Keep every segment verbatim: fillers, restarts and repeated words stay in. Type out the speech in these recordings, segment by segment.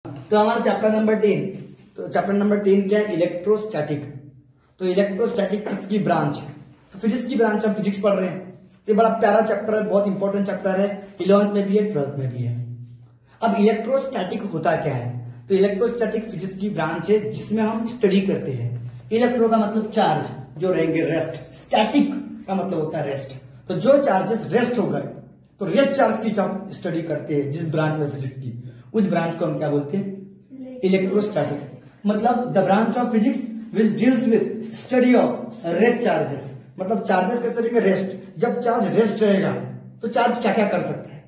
तो हमारा chapter number ten, तो चैप्टर नंबर टेन क्या है? इलेक्ट्रोस्टैटिक। तो इलेक्ट्रोस्टैटिक किसकी ब्रांच है? तो फिजिक्स की ब्रांच, हम फिजिक्स पढ़ रहे हैं। तो बड़ा प्यारा चैप्टर है, बहुत इंपॉर्टेंट चैप्टर है, इलेवंथ में भी है, ट्वेल्थ में भी है। अब इलेक्ट्रोस्टैटिक होता क्या है? तो इलेक्ट्रोस्टैटिक फिजिक्स की ब्रांच है जिसमें हम स्टडी करते हैं। इलेक्ट्रो का मतलब चार्ज, जो रहेंगे रेस्ट। स्टैटिक का मतलब होता है रेस्ट। तो जो चार्जेस रेस्ट हो गए, तो रेस्ट चार्ज की जो हम स्टडी करते हैं जिस ब्रांच में फिजिक्स की, उस ब्रांच को हम क्या बोलते हैं? इलेक्ट्रोस्टैटिक। मतलब the branch of physics which deals with study of rest charges. मतलब चार्जेस कैसे रहेंगे? रेस्ट। जब चार्ज रेस्ट रहेगा तो चार्ज क्या क्या कर सकता है,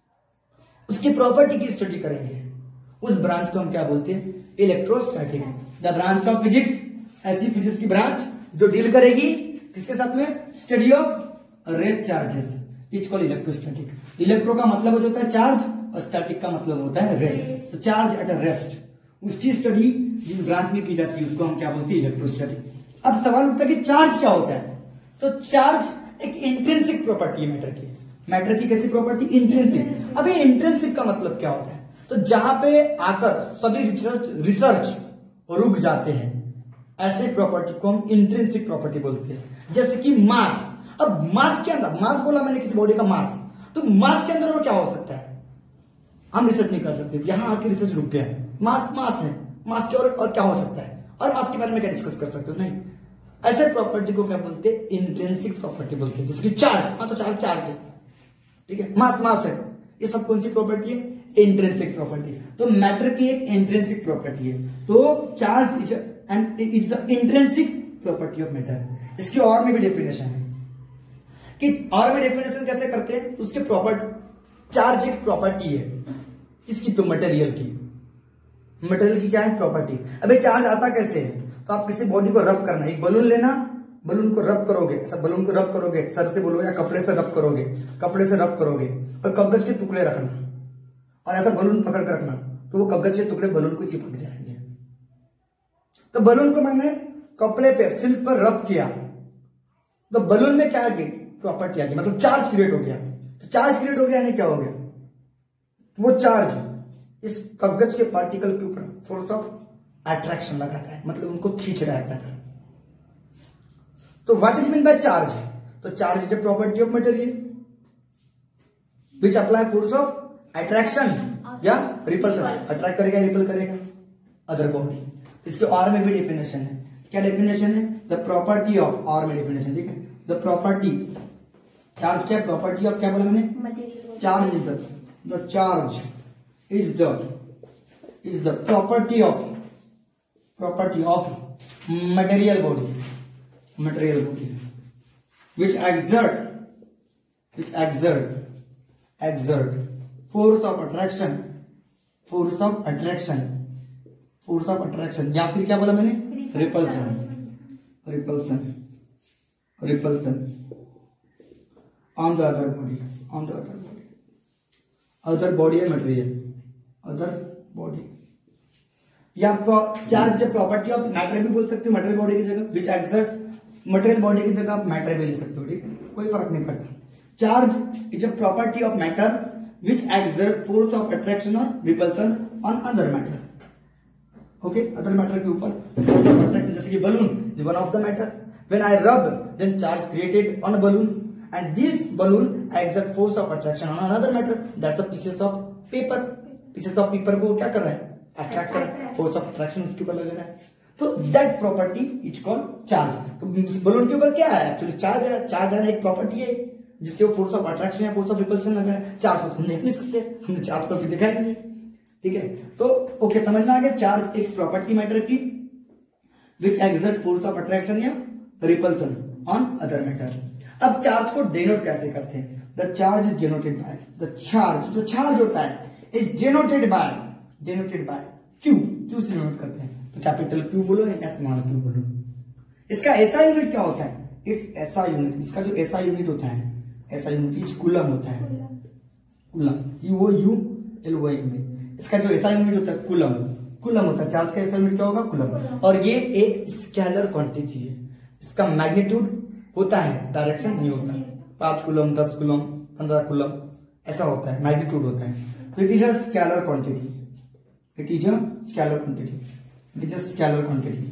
उसकी प्रॉपर्टी की स्टडी करेंगे। उस ब्रांच को हम क्या बोलते हैं? Electrostatic. The branch of physics, ऐसी फिजिक्स की ब्रांच जो डील करेगी किसके साथ में? Study of rest charges, it's called electrostatic. Electro का मतलब होता है चार्ज और स्टैटिक का मतलब होता है रेस्ट। तो चार्ज एट अ रेस्ट, उसकी स्टडी जिस ब्रांच में की जाती है उसको हम क्या बोलते हैं? इलेक्ट्रोस्टैटिक। अब सवाल उठता है कि चार्ज क्या होता है? तो चार्ज एक इंट्रिंसिक प्रॉपर्टी है मैटर की। मैटर की कैसी प्रॉपर्टी? इंट्रिंसिक। अब ये इंट्रिंसिक का मतलब क्या होता है? तो जहां पे आकर सभी रिसर्च रिसर्च रुक जाते हैं, ऐसे प्रॉपर्टी को हम इंट्रिंसिक प्रॉपर्टी बोलते हैं। जैसे कि मास। अब मास के अंदर, मास बोला मैंने किसी बॉडी का मास, तो मास के अंदर और क्या हो सकता है? हम रिसर्च नहीं कर सकते, यहां आके रिसर्च रुक गया। मास मास है, मास के और, और क्या हो सकता है? और मास के बारे में क्या डिस्कस कर सकते हो? नहीं। ऐसे प्रॉपर्टी को क्या बोलते हैं? इंट्रिंसिक प्रॉपर्टी बोलते हैं। जैसे कि चार्ज, हाँ तो चार्ज चार्ज है, ठीक है, मास मास है, ये सब कौन सी प्रॉपर्टी है? Intrinsic property. तो मैटर की एक इंट्रिंसिक प्रॉपर्टी है। तो charge is and is the intrinsic property of matter. इसकी और में भी डेफिनेशन है कि और में डेफिनेशन कैसे करते हैं? उसके प्रॉपर्टी, चार्ज एक प्रॉपर्टी है किसकी? तो मटेरियल की। मटेरियल की क्या है? प्रॉपर्टी। अबे चार्ज आता कैसे है? तो आप किसी बॉडी को रब करना, एक बलून लेना, बलून को रब करोगे, ऐसा बलून को रब करोगे, सर से बोलोगे या कपड़े से रब करोगे, कपड़े से रब करोगे, और कागज के टुकड़े रखना और ऐसा बलून पकड़ कर रखना, तो वो कागज के टुकड़े बलून को चिपक जाएंगे। तो बलून को मैंने कपड़े पे, सिल्क पर रब किया, तो बलून में क्या आ गई? प्रॉपर्टी आ गई, मतलब चार्ज क्रिएट हो गया। तो चार्ज क्रिएट हो गया यानी क्या हो गया? वो चार्ज इस कागज के पार्टिकल के ऊपर फोर्स ऑफ अट्रैक्शन लगाता है, मतलब उनको खींच रहा है अपना तरफ। तो what is mean by charge? तो charge is a property of material which apply force of attraction या रिपल्शन। अट्रैक्ट करेगा, रिपल करेगा अदर बॉडी। इसके और में भी डेफिनेशन है। क्या डेफिनेशन है? द प्रॉपर्टी ऑफ, और में डेफिनेशन, ठीक है, द प्रॉपर्टी, चार्ज क्या? प्रॉपर्टी ऑफ, क्या बोला मैंने? Charge is the the charge is the is the property of property of material body, material body which exert which exert exert force of attraction force of attraction force of attraction या फिर क्या बोला मैंने? repulsion repulsion repulsion on the other body on the other body other body है material, other body। या charge जो property of matter भी बोल सकते हो, मटेरियल बॉडी की जगह, विच एक्सर्ट, मटेरियल बॉडी की जगह आप मैटर भी ले सकते हो, ठीक है, कोई फर्क नहीं पड़ता। Charge is a property of matter which exert force of attraction और repulsion on other matter. Okay, other matter के ऊपर फोर्स ऑफ अट्रैक्शन, जैसे कि balloon is one of the matter. When I rub then charge created on a balloon and this balloon exert force of attraction on another matter, that's a pieces of paper. Pieces of paper को क्या कर रहा है? Attract कर रहा है, force of attraction उसके ऊपर लग रहा है। तो that property is called charge. तो बलून के ऊपर क्या है? एक्चुअली चार्ज है। चार्ज है एक प्रॉपर्टी है जिससे वो फोर्स ऑफ अट्रैक्शन या फोर्स ऑफ रिपल्शन लग रहा है। चार्ज को हम देख नहीं सकते, हमने चार्ज को भी दिखाई नहीं, ठीक है। तो ओके, समझ में आ गया? चार्ज एक प्रॉपर्टी मैटर की which exert force of attraction या रिपल्शन ऑन अदर मैटर। अब चार्ज को डेनोट कैसे करते हैं? The charge is denoted by, the charge, जो चार्ज होता है is denoted by, denoted by Q, Q से डिनोट करते हैं। तो कैपिटल क्यू बोलो या स्मॉल क्यू बोलो। इसका ऐसा यूनिट क्या होता है? इट्स ऐसा यूनिट, इसका जो ऐसा यूनिट होता है, ऐसा यूनिट इच कूलम होता है, coulomb, C O U L O M. इसका जो ऐसा यूनिट होता है कूलम, कूलम होता है। चार्ज का ऐसा यूनिट क्या होगा? कूलम। और ये एक स्केलर क्वांटिटी है, इसका मैग्नीट्यूड होता है, डायरेक्शन नहीं होता। पांच कूलम, दस कूलम, पंद्रह कूलम, ऐसा होता है, मैग्नीट्यूड होता है। तो it is a scalar quantity, it is a scalar quantity, it is a scalar quantity,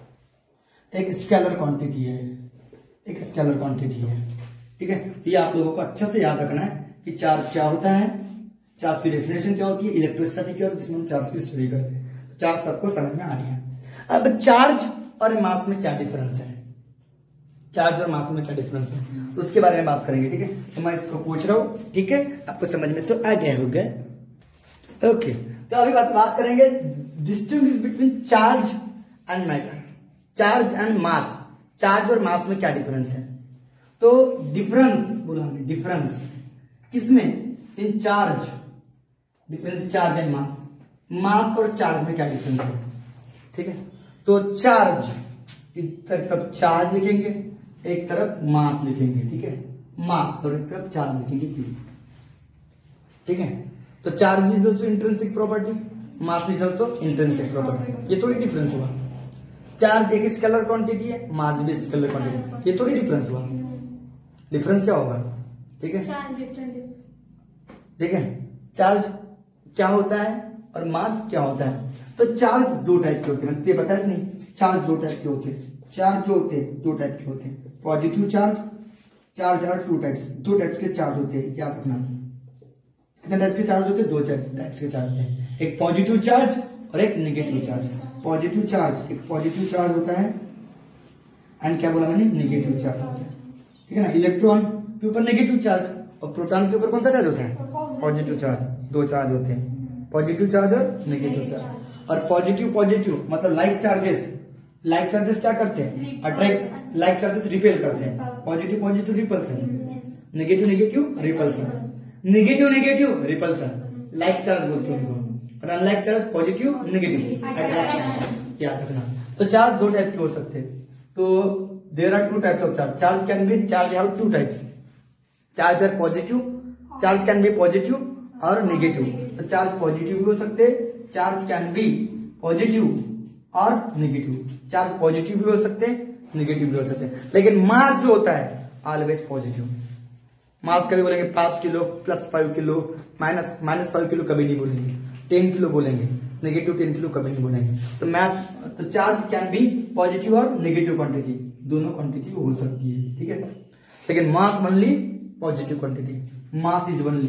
एक स्केलर क्वांटिटी है, एक स्केलर क्वांटिटी है। ठीक है, ये आप लोगों को अच्छे से याद रखना है कि चार्ज क्या होता है, चार्ज की डेफिनेशन क्या होती है, इलेक्ट्रोस्टैटिक क्या होती है जिसमें हम चार्ज की स्टडी करते हैं। चार्ज सबको समझ में आ रही है। अब चार्ज और मास में क्या डिफरेंस है, चार्ज और मास में क्या डिफरेंस है, तो उसके बारे में बात करेंगे। ठीक है, तो मैं इसको पूछ रहा हूं, ठीक है, आपको समझ में तो आ गया होगा। ओके, तो अभी बात बात करेंगे distinguish between charge and matter, charge and mass, charge और मास में क्या डिफरेंस है। तो डिफरेंस बोला हमने, डिफरेंस किसमें, in charge, difference charge and mass, mass और चार्ज में क्या डिफरेंस है। ठीक है, तो चार्ज एक तरफ चार्ज लिखेंगे, एक तरफ मास लिखेंगे। ठीक है, मास और एक तरफ चार्ज लिखेंगे। ठीक है, तो charge is also intrinsic property, mass is also intrinsic property. ये थोड़ी डिफरेंस हुआ, चार्ज एक स्केलर क्वांटिटी है, मास भी स्केलर क्वांटिटी, ये थोड़ी डिफरेंस हुआ। डिफरेंस क्या होगा। ठीक है, ठीक है, चार्ज क्या होता है और मास क्या होता है। तो चार्ज दो टाइप के होते हैं, मैंने बताया नहीं, चार्ज दो टाइप के होते हैं। चार्ज जो होते हैं दो टाइप के होते हैं, positive charge, charge are two types, दो टाइप्स के चार्ज होते हैं, याद रखना। कितने टाइप के चार्ज होते हैं, दो टाइप्स के चार्ज होते हैं, एक पॉजिटिव चार्ज और एक नेगेटिव चार्ज। पॉजिटिव चार्ज, एक पॉजिटिव चार्ज होता है एंड क्या बोला मैंने, नेगेटिव चार्ज होता है। ठीक है ना, इलेक्ट्रॉन के ऊपर नेगेटिव चार्ज और प्रोटॉन के ऊपर कौन सा चार्ज होता है, पॉजिटिव चार्ज। दो चार्ज होते हैं, पॉजिटिव चार्ज और नेगेटिव चार्ज। और पॉजिटिव पॉजिटिव मतलब लाइक चार्जेस, लाइक चार्जेस क्या करते हैं, अट्रैक्ट, लाइक चार्जेस रिपेल करते हैं। Positive positive repulsion, negative negative repulsion, negative negative repulsion, like charge बोलते हैं उनको। और unlike charge positive negative attraction, याद रखना। तो चार्ज दो टाइप के हो सकते हैं। तो there are two types of charge, charge can be, charge have two types, charge are positive, charge can be positive और नेगेटिव। तो चार्ज पॉजिटिव भी हो सकते हैं, चार्ज कैन बी पॉजिटिव और नेगेटिव, चार्ज पॉजिटिव भी हो सकते हैं, नेगेटिव भी हो सकते हैं। लेकिन मास जो होता है ऑलवेज पॉजिटिव। मास कभी बोलेंगे पांच kilo plus five kilo, minus minus five kilo कभी नहीं बोलेंगे, टेन किलो बोलेंगे, नेगेटिव टेन किलो कभी नहीं बोलेंगे। तो मास, तो चार्ज कैन बी पॉजिटिव और नेगेटिव क्वांटिटी, दोनों क्वांटिटी हो सकती है। ठीक है, लेकिन mass only positive quantity, mass is only,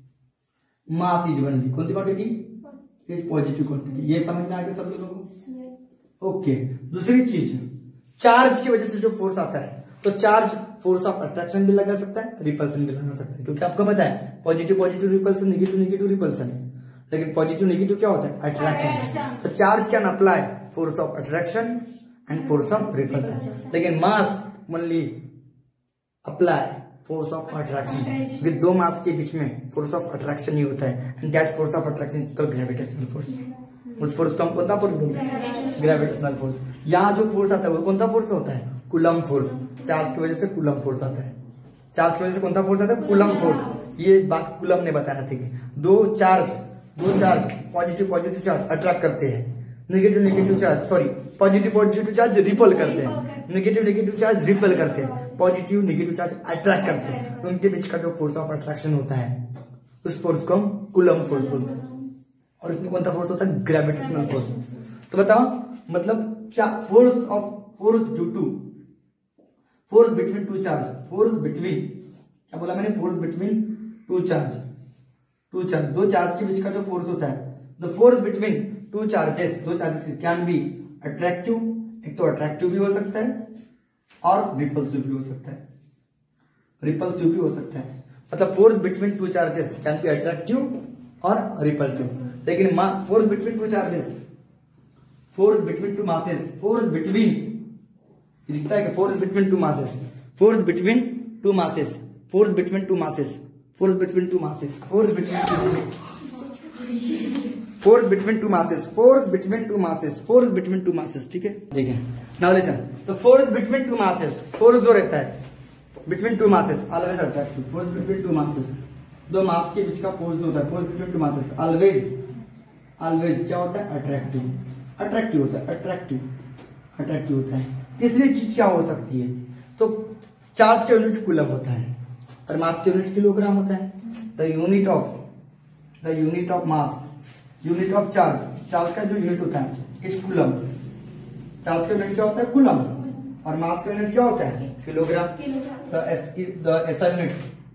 mass is only कौन सी क्वांटिटी, इज पॉजिटिव क्वांटिटी। ये समझ में आ गया सब लोगों को। ओके, दूसरी चीज, चार्ज की वजह से जो फोर्स आता है, तो चार्ज फोर्स ऑफ अट्रैक्शन भी लगा सकता है, रिपल्सन भी लगा सकता है, क्योंकि आपको पता है positive positive repulsion, negative negative repulsion. लेकिन पॉजिटिव नेगेटिव क्या होता है, अट्रैक्शन। तो charge can apply force of attraction and force of repulsion, लेकिन mass only apply force of attraction. With दो मास के बीच में फोर्स ऑफ अट्रैक्शन ही होता है, and that force of attraction is called gravitational force. उस force को हम कौन सा फोर्स बोलते हैं, ग्रेविटेशनल फोर्स। यहाँ जो फोर्स आता है वो कौन सा फोर्स होता है, कूलम फोर्स। चार्ज की वजह से कूलम फोर्स आता है, चार्ज की वजह से कौन सा फोर्स आता है, कूलम फोर्स। ये बात कूलम ने बताया था कि दो चार्ज, दो charge positive positive charge attract करते हैं, negative negative charge, sorry positive positive charge repel करते हैं, नेगेटिव नेगेटिव चार्ज रिपल करते हैं, पॉजिटिव नेगेटिव चार्ज अट्रैक्ट करते हैं। उनके बीच का जो फोर्स ऑफ अट्रैक्शन होता है उस फोर्स को हम कूलम फोर्स बोलते हैं। और इसमें कौन सा फोर्स होता है, ग्रेविटेशनल फोर्स। तो बताओ, मतलब force of force due to, force between two charge, force between, क्या बोला मैंने, force between two charge, two charge, दो चार्ज के बीच का जो फोर्स होता है, the force between two charges, दो चार्जेस कैन बी अट्रैक्टिव, एक तो अट्रैक्टिव भी हो सकता है और रिपल्सिव भी हो सकता है, रिपल्सिव भी हो सकता है। मतलब force between two charges can be attractive और रिपल्सिव। लेकिन force between two charges, force between two masses, force between, लिखता है कि force between two masses, force between two masses, force between two masses, force between two masses, force between two force between two masses, force between two masses, force between two masses. ठीक है, ठीक है, now listen. तो force between two masses, force जो रहता है between two masses always attractive, force between two masses, दो mass के बीच का फोर्स जो होता है, force between two masses always, always क्या होता है, अट्रैक्टिव, अट्रैक्टिव होता है, अट्रैक्टिव, अट्रैक्टिव होता है। तीसरी चीज क्या हो सकती है, तो चार्ज का यूनिट कूलम होता है और मास का यूनिट किलोग्राम होता है। The unit of, the unit of mass, unit of charge charge का जो यूनिट होता है इज कूलम। चार्ज का यूनिट क्या होता है? कूलम। और मास का यूनिट क्या होता है? Kilogram. The SI unit,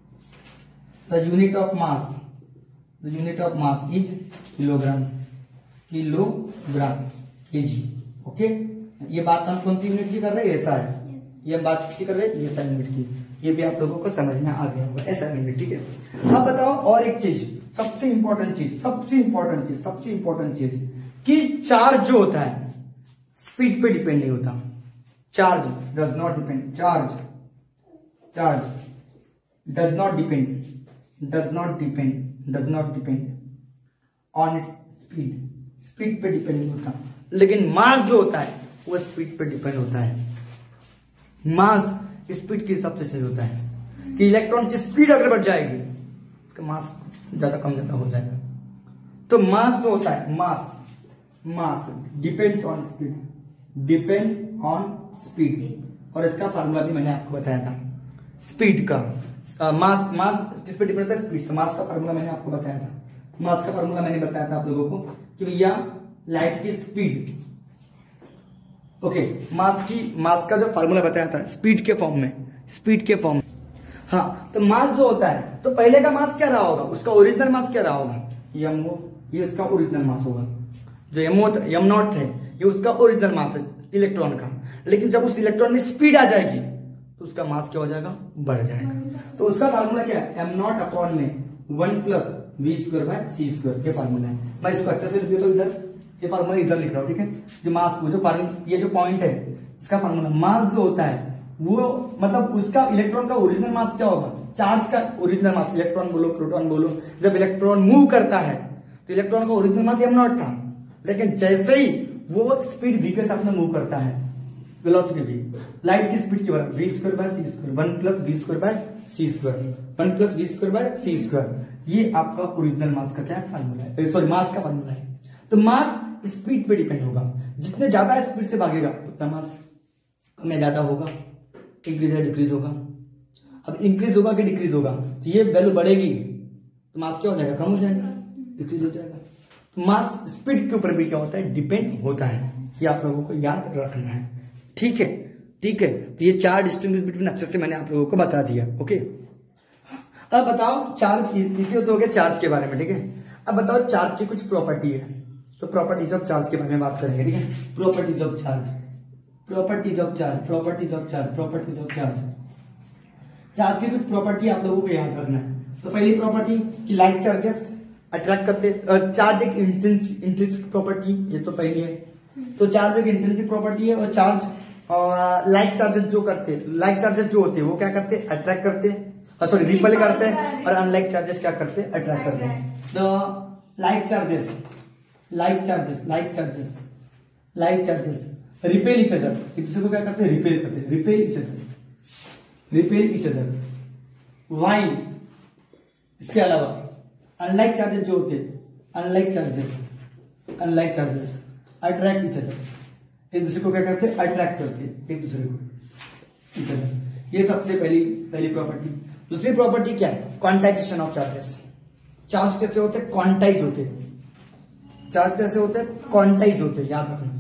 the unit of mass, the unit of mass is kilogram, kilogram KG. Okay, ये बात हम कौन सी यूनिट की कर रहे हैं? एसआई। ये हम बात किसकी कर रहे हैं? एसआई यूनिट की। ये भी आप लोगों को समझ में आ गया होगा, एसआई यूनिट। ठीक है, अब बताओ और एक चीज, सबसे इंपॉर्टेंट चीज, सबसे इंपॉर्टेंट चीज, सबसे इंपॉर्टेंट चीज कि चार्ज जो होता है स्पीड पे डिपेंड नहीं होता। Charge does not depend, charge charge does not depend, does not depend, does not depend on its speed. Speed पे डिपेंड नहीं होता, लेकिन मास जो होता है वो स्पीड पे डिपेंड होता है। मास स्पीड के हिसाब से चेंज होता है कि इलेक्ट्रॉन की स्पीड अगर बढ़ जाएगी उसका मास ज्यादा कम ज्यादा हो जाएगा। तो मास जो होता है, mass mass depends on speed, depend on speed. और इसका फार्मूला भी मैंने आपको बताया था स्पीड का। आ, मास मास जिस पे डिपेंड होता है स्पीड, तो मास का फार्मूला मैंने आपको बताया था। मास का फार्मूला मैंने बताया था आप लोगों को कि भैया लाइट की स्पीड, ओके okay, मास की मास का जो फार्मूला बताया था स्पीड के फॉर्म में, स्पीड के फॉर्म में। हाँ, तो मास जो होता है तो पहले का मास क्या रहा होगा? उसका ओरिजिनल मास क्या रहा होगा? यम वो, ये इसका ओरिजिनल मास होगा। जो यम यम नॉट है ये उसका ओरिजिनल मास है इलेक्ट्रॉन का। लेकिन जब उस इलेक्ट्रॉन में स्पीड आ जाएगी तो उसका मास क्या हो जाएगा? बढ़ जाएगा। तो उसका फार्मूला क्या है? एम नॉट अपॉन में one plus V square by C square, ये फार्मूला है। मैं इसको अच्छे से लिख देता हूँ, इधर ये फार्मूला इधर लिख रहा हूँ। ठीक है, जो मास, वो जो ये जो पॉइंट है इसका फार्मूला, मास जो होता है वो मतलब उसका इलेक्ट्रॉन का ओरिजिनल मास क्या होगा? चार्ज का ओरिजिनल मास, इलेक्ट्रॉन बोलो प्रोटॉन बोलो, जब इलेक्ट्रॉन मूव करता है तो इलेक्ट्रॉन का ओरिजिनल मास एम नॉट था। लेकिन जैसे ही वो स्पीड वी के साथ में मूव करता है, वेलोसिटी वी, लाइट की स्पीड के बराबर, V square by C square, one plus V square by C square, one plus V square by C square, ये आपका ओरिजिनल मास का क्या फार्मूला है? सॉरी, मास का फार्मूला है। तो मास स्पीड पे डिपेंड होगा, जितने ज्यादा स्पीड से भागेगा उतना मास कम या ज्यादा होगा, इंक्रीज या डिक्रीज होगा। अब इंक्रीज होगा कि डिक्रीज होगा, तो ये वैल्यू बढ़ेगी तो मास क्या हो जाएगा? कम हो जाएगा, डिक्रीज हो जाएगा। तो मास स्पीड के ऊपर भी क्या होता है? डिपेंड होता है। ये आप लोगों को याद रखना है। ठीक है, ठीक है। तो ये चार डिस्टिंग्विश बिटवीन अच्छे से मैंने आप लोगों को बता दिया। ओके, अब बताओ चार्ज, इसी तो हो गया चार्ज के बारे में। ठीक है, अब बताओ चार्ज की कुछ प्रॉपर्टी है, तो प्रॉपर्टीज ऑफ चार्ज के बारे में बात करेंगे। ठीक है, properties of charge, properties of charge, properties of charge, properties of charge. Charge की कुछ प्रॉपर्टी आप लोगों को याद रखना है। तो पहली प्रॉपर्टी कि लाइक चार्जेस अट्रैक्ट करते, चार्ज एक इंट्रिंसिक प्रॉपर्टी, ये तो पहली है। तो चार्ज एक इंट्रिंसिक प्रॉपर्टी है, और चार्ज लाइक चार्जेस जो करते, लाइक चार्जेस जो होते हैं वो क्या करते? अट्रैक्ट करते, सॉरी रिपेल करते हैं, और अनलाइक चार्जेस क्या करते? अट्रैक्ट करते हैं। The like charges, like charges, like charges, like charges repel each other, एक दूसरे को क्या करते हैं? रिपेल करते हैं, repel each other, repel each other. While इसके अलावा अनलाइक चार्जेस जो होते हैं, unlike charges, unlike charges attract each other, एक दूसरे को क्या करते हैं? अट्रैक्ट करते हैं एक दूसरे को, इच अदर। ये सबसे पहली पहली प्रॉपर्टी। दूसरी प्रॉपर्टी क्या है? Quantization of charges. चार्ज कैसे होते हैं? क्वांटाइज होते हैं। चार्ज कैसे होते हैं? क्वांटाइज होते हैं, याद रखना।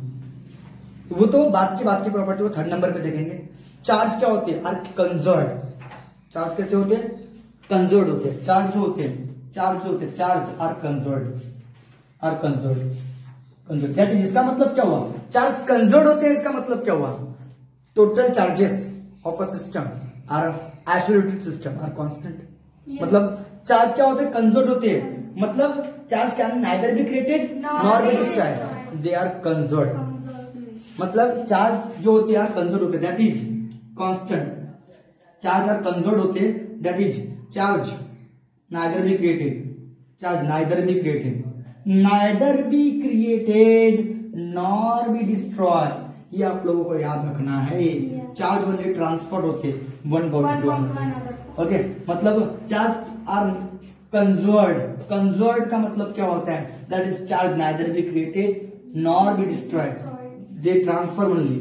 वो तो बात की बात की प्रॉपर्टी, वो थर्ड नंबर पे देखेंगे। चार्ज क्या होते हैं? Are conserved. चार्ज कैसे होते हैं? कंजर्व्ड होते हैं। चार्ज जो होते हैं, चार्ज जो होते हैं, charge are conserved, are conserved, conserved. That is, इसका मतलब क्या हुआ? चार्ज कंजर्व्ड होते हैं, इसका मतलब क्या हुआ? Total charges of a system are isolated system are constant. मतलब चार्ज क्या होते हैं? कंजर्व्ड होते हैं, मतलब charge can neither be created nor be destroyed, they are conserved. मतलब चार्ज जो होते हैं कंजर्व होते हैं, that is constant. Charge are conserve होते हैं, that is charge neither be created, charge neither be created, neither be created nor be destroy. ये आप लोगों को याद रखना है। चार्ज ओनली ट्रांसफर होते one body to another. Okay, मतलब चार्ज आर कंजर्व्ड। कंजर्व्ड का मतलब क्या होता है? That is charge neither be created nor be destroyed, they transfer only,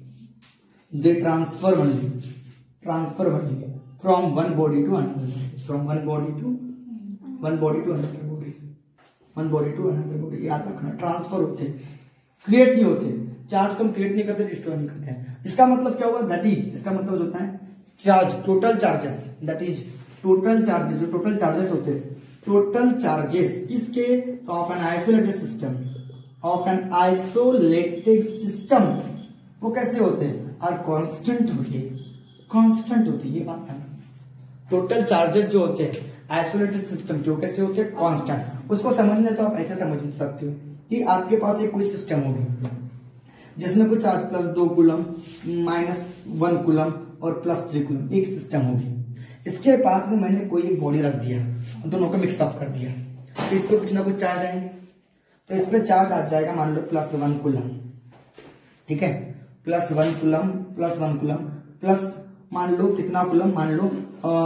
they transfer only, transfer only from one body to another, from one body to one body to another body, one body to another body, याद रखना। Transfer होते हैं, create नहीं होते। Charge को हम create नहीं करते, डिस्ट्रॉय नहीं करते हैं। इसका मतलब क्या हुआ, दैट इज, इसका मतलब होता है charge, total charges, that is total charges, जो टोटल चार्जेस होते हैं, टोटल चार्जेस किसके, of an isolated system, of an isolated system, वो कैसे होते हैं, आर कांस्टेंट होते हैं, कांस्टेंट होती है, ये बात है। टोटल चार्जेस जो होते हैं आइसोलेटेड सिस्टम के, वो कैसे होते हैं, कांस्टेंट। उसको समझने तो आप ऐसे समझ सकते हो कि आपके पास एक कोई सिस्टम होगी जिसमें कुछ चार्ज प्लस दो कूलम, माइनस वन कूलम और प्लस थ्री कूलम, एक सिस्टम होगी। इसके पास में मैंने कोई एक बॉडी रख दिया, दोनों को मिक्सअप कर दिया, तो इस पे कुछ ना कुछ चार्ज आएंगे। तो इस पे चार्ज आ जाएगा, मान लो प्लस वन कूलम, ठीक है, plus one coulomb, plus one coulomb, plus मान लो कितना कूलम, मान लो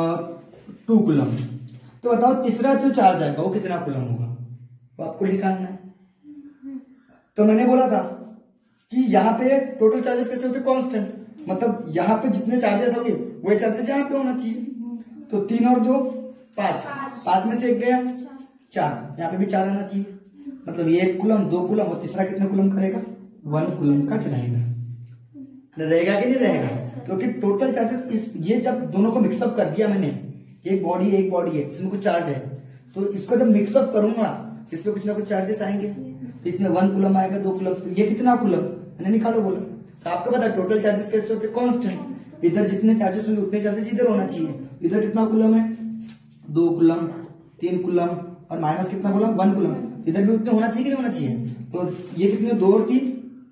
टू कूलम। तो बताओ तीसरा जो चार्ज आएगा वो कितना कूलम होगा, वो आपको निकालना है। तो मैंने बोला था कि यहाँ पे टोटल चार्जेस कैसे होते, कांस्टेंट, मतलब यहाँ पे जितने चार्जेस होंगे वही चार्जेस यहाँ पे होना चाहिए। तो तीन और दो पांच, पांच में से एक गया चार, यहाँ पे भी चार आना चाहिए। मतलब ये एक कूलम, दो कूलम और तीसरा कितना कूलम करेगा, वन कूलम का रहेगा, रहेगा कि नहीं रहेगा, क्योंकि टोटल चार्जेस इस, ये जब दोनों को मिक्सअप कर दिया मैंने, एक बॉडी एक बॉडी है, इसमें कुछ चार्ज है, तो इसको जब मिक्सअप करूंगा इसमें कुछ ना कुछ चार्जेस आएंगे। तो इसमें वन कूलम आएगा, दो कूलम, तो ये कितना कूलम मैंने निकालो बोला। तो आपको पता टोटल चार्जेस कैसे होते, कांस्टेंट, इधर जितने चार्जेस होंगे उतने चार्जेस इधर होना चाहिए। इधर कितना कूलम है, दो कूलम, तीन कूलम और माइनस कितना कूलम, वन कूलम, इधर भी उतने होना चाहिए कि नहीं होना चाहिए। तो ये कितने, दो और तीन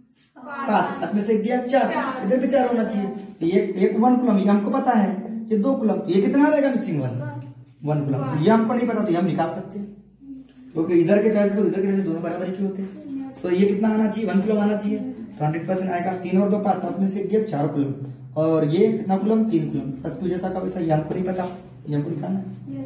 पांच, पांच में से गया चार, इधर भी चार होना चाहिए। तो ये एक वन कूलम, ये हमको पता है, ये दो कूलम, ये कितना रहेगा मिसिंग वन, वन कूलम, तो ये हमको नहीं पता, तो ये हम निकाल सकते हैं, क्योंकि तो इधर के चार्जेस और इधर के चार्जेस दोनों बराबर के होते हैं। तो ये कितना आना चाहिए, वन कूलम आना चाहिए, तो हंड्रेड परसेंट आएगा। तीन और दो पांच, पांच में से गया चार कूलम, और ये कितना कूलम, तीन कूलम, बस तू जैसा का वैसा, ये हमको नहीं पता, ये हमको निकालना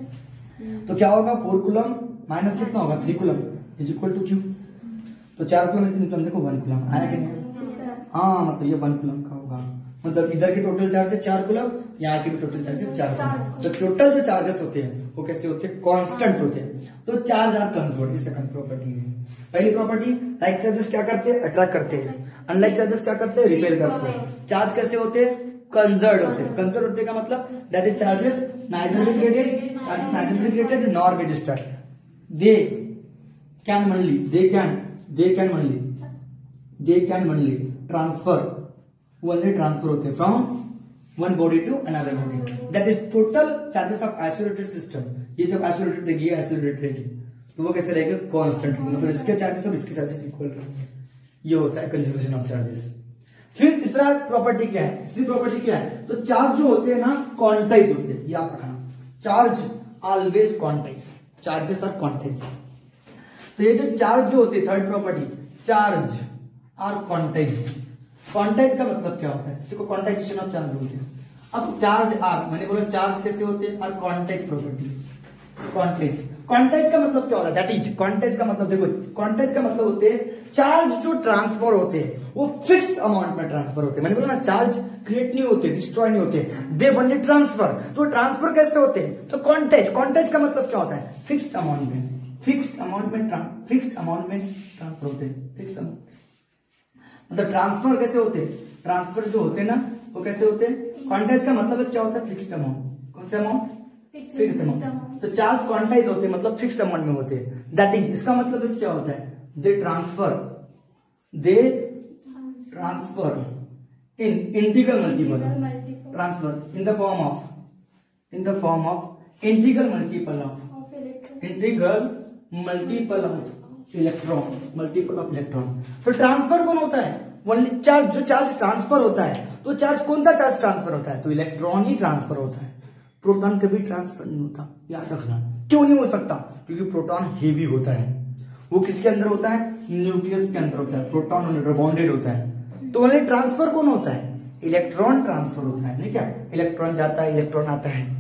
है। तो क्या होगा, फोर कूलम माइनस कितना होगा, three coulomb is equal to Q. तो चार कूलम से तीन कूलम, देखो वन कूलम आया कि नहीं, हाँ, मतलब ये वन कूलम का होगा, मतलब इधर की टोटल चार्जेस चार कूलम, यहाँ की भी टोटल चार्जेस चार कूलम। तो टोटल जो चार्जेस होते हैं वो कैसे होते हैं, कांस्टेंट होते हैं। तो चार्ज आर कंजर्व्ड, ये सेकंड प्रॉपर्टी है। पहली प्रॉपर्टी, लाइक चार्जेस क्या करते हैं, अट्रैक्ट करते हैं, अनलाइक चार्जेस क्या करते हैं, रिपेल करते हैं। चार्ज कैसे होते हैं, कंजर्व्ड होते हैं। कंजर्व्ड होते का मतलब that is charges neither be created, charges neither be created nor be destroyed, they can only, they can, they can only, they can only transfer, वो ओनली ट्रांसफर होते हैं from one body to another body, that is total charges of isolated system. ये जब isolated रहेगी, isolated रहेगी, तो वो कैसे रहेगा, कांस्टेंट, मतलब इसके चार्जेस और इसके चार्जेस इक्वल रहेंगे। ये होता है कंजर्वेशन ऑफ चार्जेस। फिर तीसरा प्रॉपर्टी क्या है, तीसरी प्रॉपर्टी क्या है, तो चार्ज जो होते हैं ना क्वांटाइज होते हैं, याद रखना, charge always quantize, charges are quantize. तो ये जो चार्ज जो होते हैं, third property, charge are quantize. Quantize का मतलब क्या होता है, इसको क्वांटाइजेशन ऑफ चार्ज बोलते हैं। अब चार्ज आर, मैंने बोला चार्ज कैसे होते हैं, are quantize property, quantize. Quantize का मतलब क्या हो रहा है, दैट इज, क्वांटाइज का मतलब देखो, क्वांटाइज का मतलब होते हैं चार्ज जो ट्रांसफर होते हैं वो फिक्स अमाउंट में ट्रांसफर होते हैं। मैंने बोला ना, चार्ज क्रिएट नहीं होते, डिस्ट्रॉय नहीं होते, दे ओनली ट्रांसफर। तो ट्रांसफर कैसे होते हैं, तो क्वांटाइज, क्वांटाइज का मतलब क्या होता है, फिक्स्ड अमाउंट में, फिक्स्ड अमाउंट में, फिक्स्ड अमाउंट में ट्रांसफर होते हैं, फिक्स अमाउंट। मतलब ट्रांसफर कैसे होते हैं, ट्रांसफर जो होते हैं ना वो कैसे होते हैं, क्वांटाइज का मतलब क्या होता है, फिक्स्ड अमाउंट। कौन सा अमाउंट, फिक्स्ड अमाउंट। तो चार्ज क्वांटाइज होते हैं, मतलब फिक्स्ड अमाउंट में होते हैं, दैट इज, इसका मतलब क्या होता है, they transfer, they transfer in integral multiple, transfer in the form of, in the form of integral multiple of, integral multiple of electron, multiple of electron. तो ट्रांसफर कौन होता है, ओनली चार्ज, जो चार्ज ट्रांसफर होता है, तो charge कौन सा चार्ज ट्रांसफर होता है, तो इलेक्ट्रॉन ही ट्रांसफर होता है, प्रोटॉन कभी ट्रांसफर नहीं होता, याद रखना। क्यों नहीं हो सकता, क्योंकि प्रोटॉन हेवी होता है, वो किसके अंदर होता है, न्यूक्लियस के अंदर होता है, प्रोटॉन बॉन्डेड होता है। तो ओनली ट्रांसफर कौन होता है, इलेक्ट्रॉन ट्रांसफर होता है, नहीं क्या, इलेक्ट्रॉन जाता है, इलेक्ट्रॉन आता है,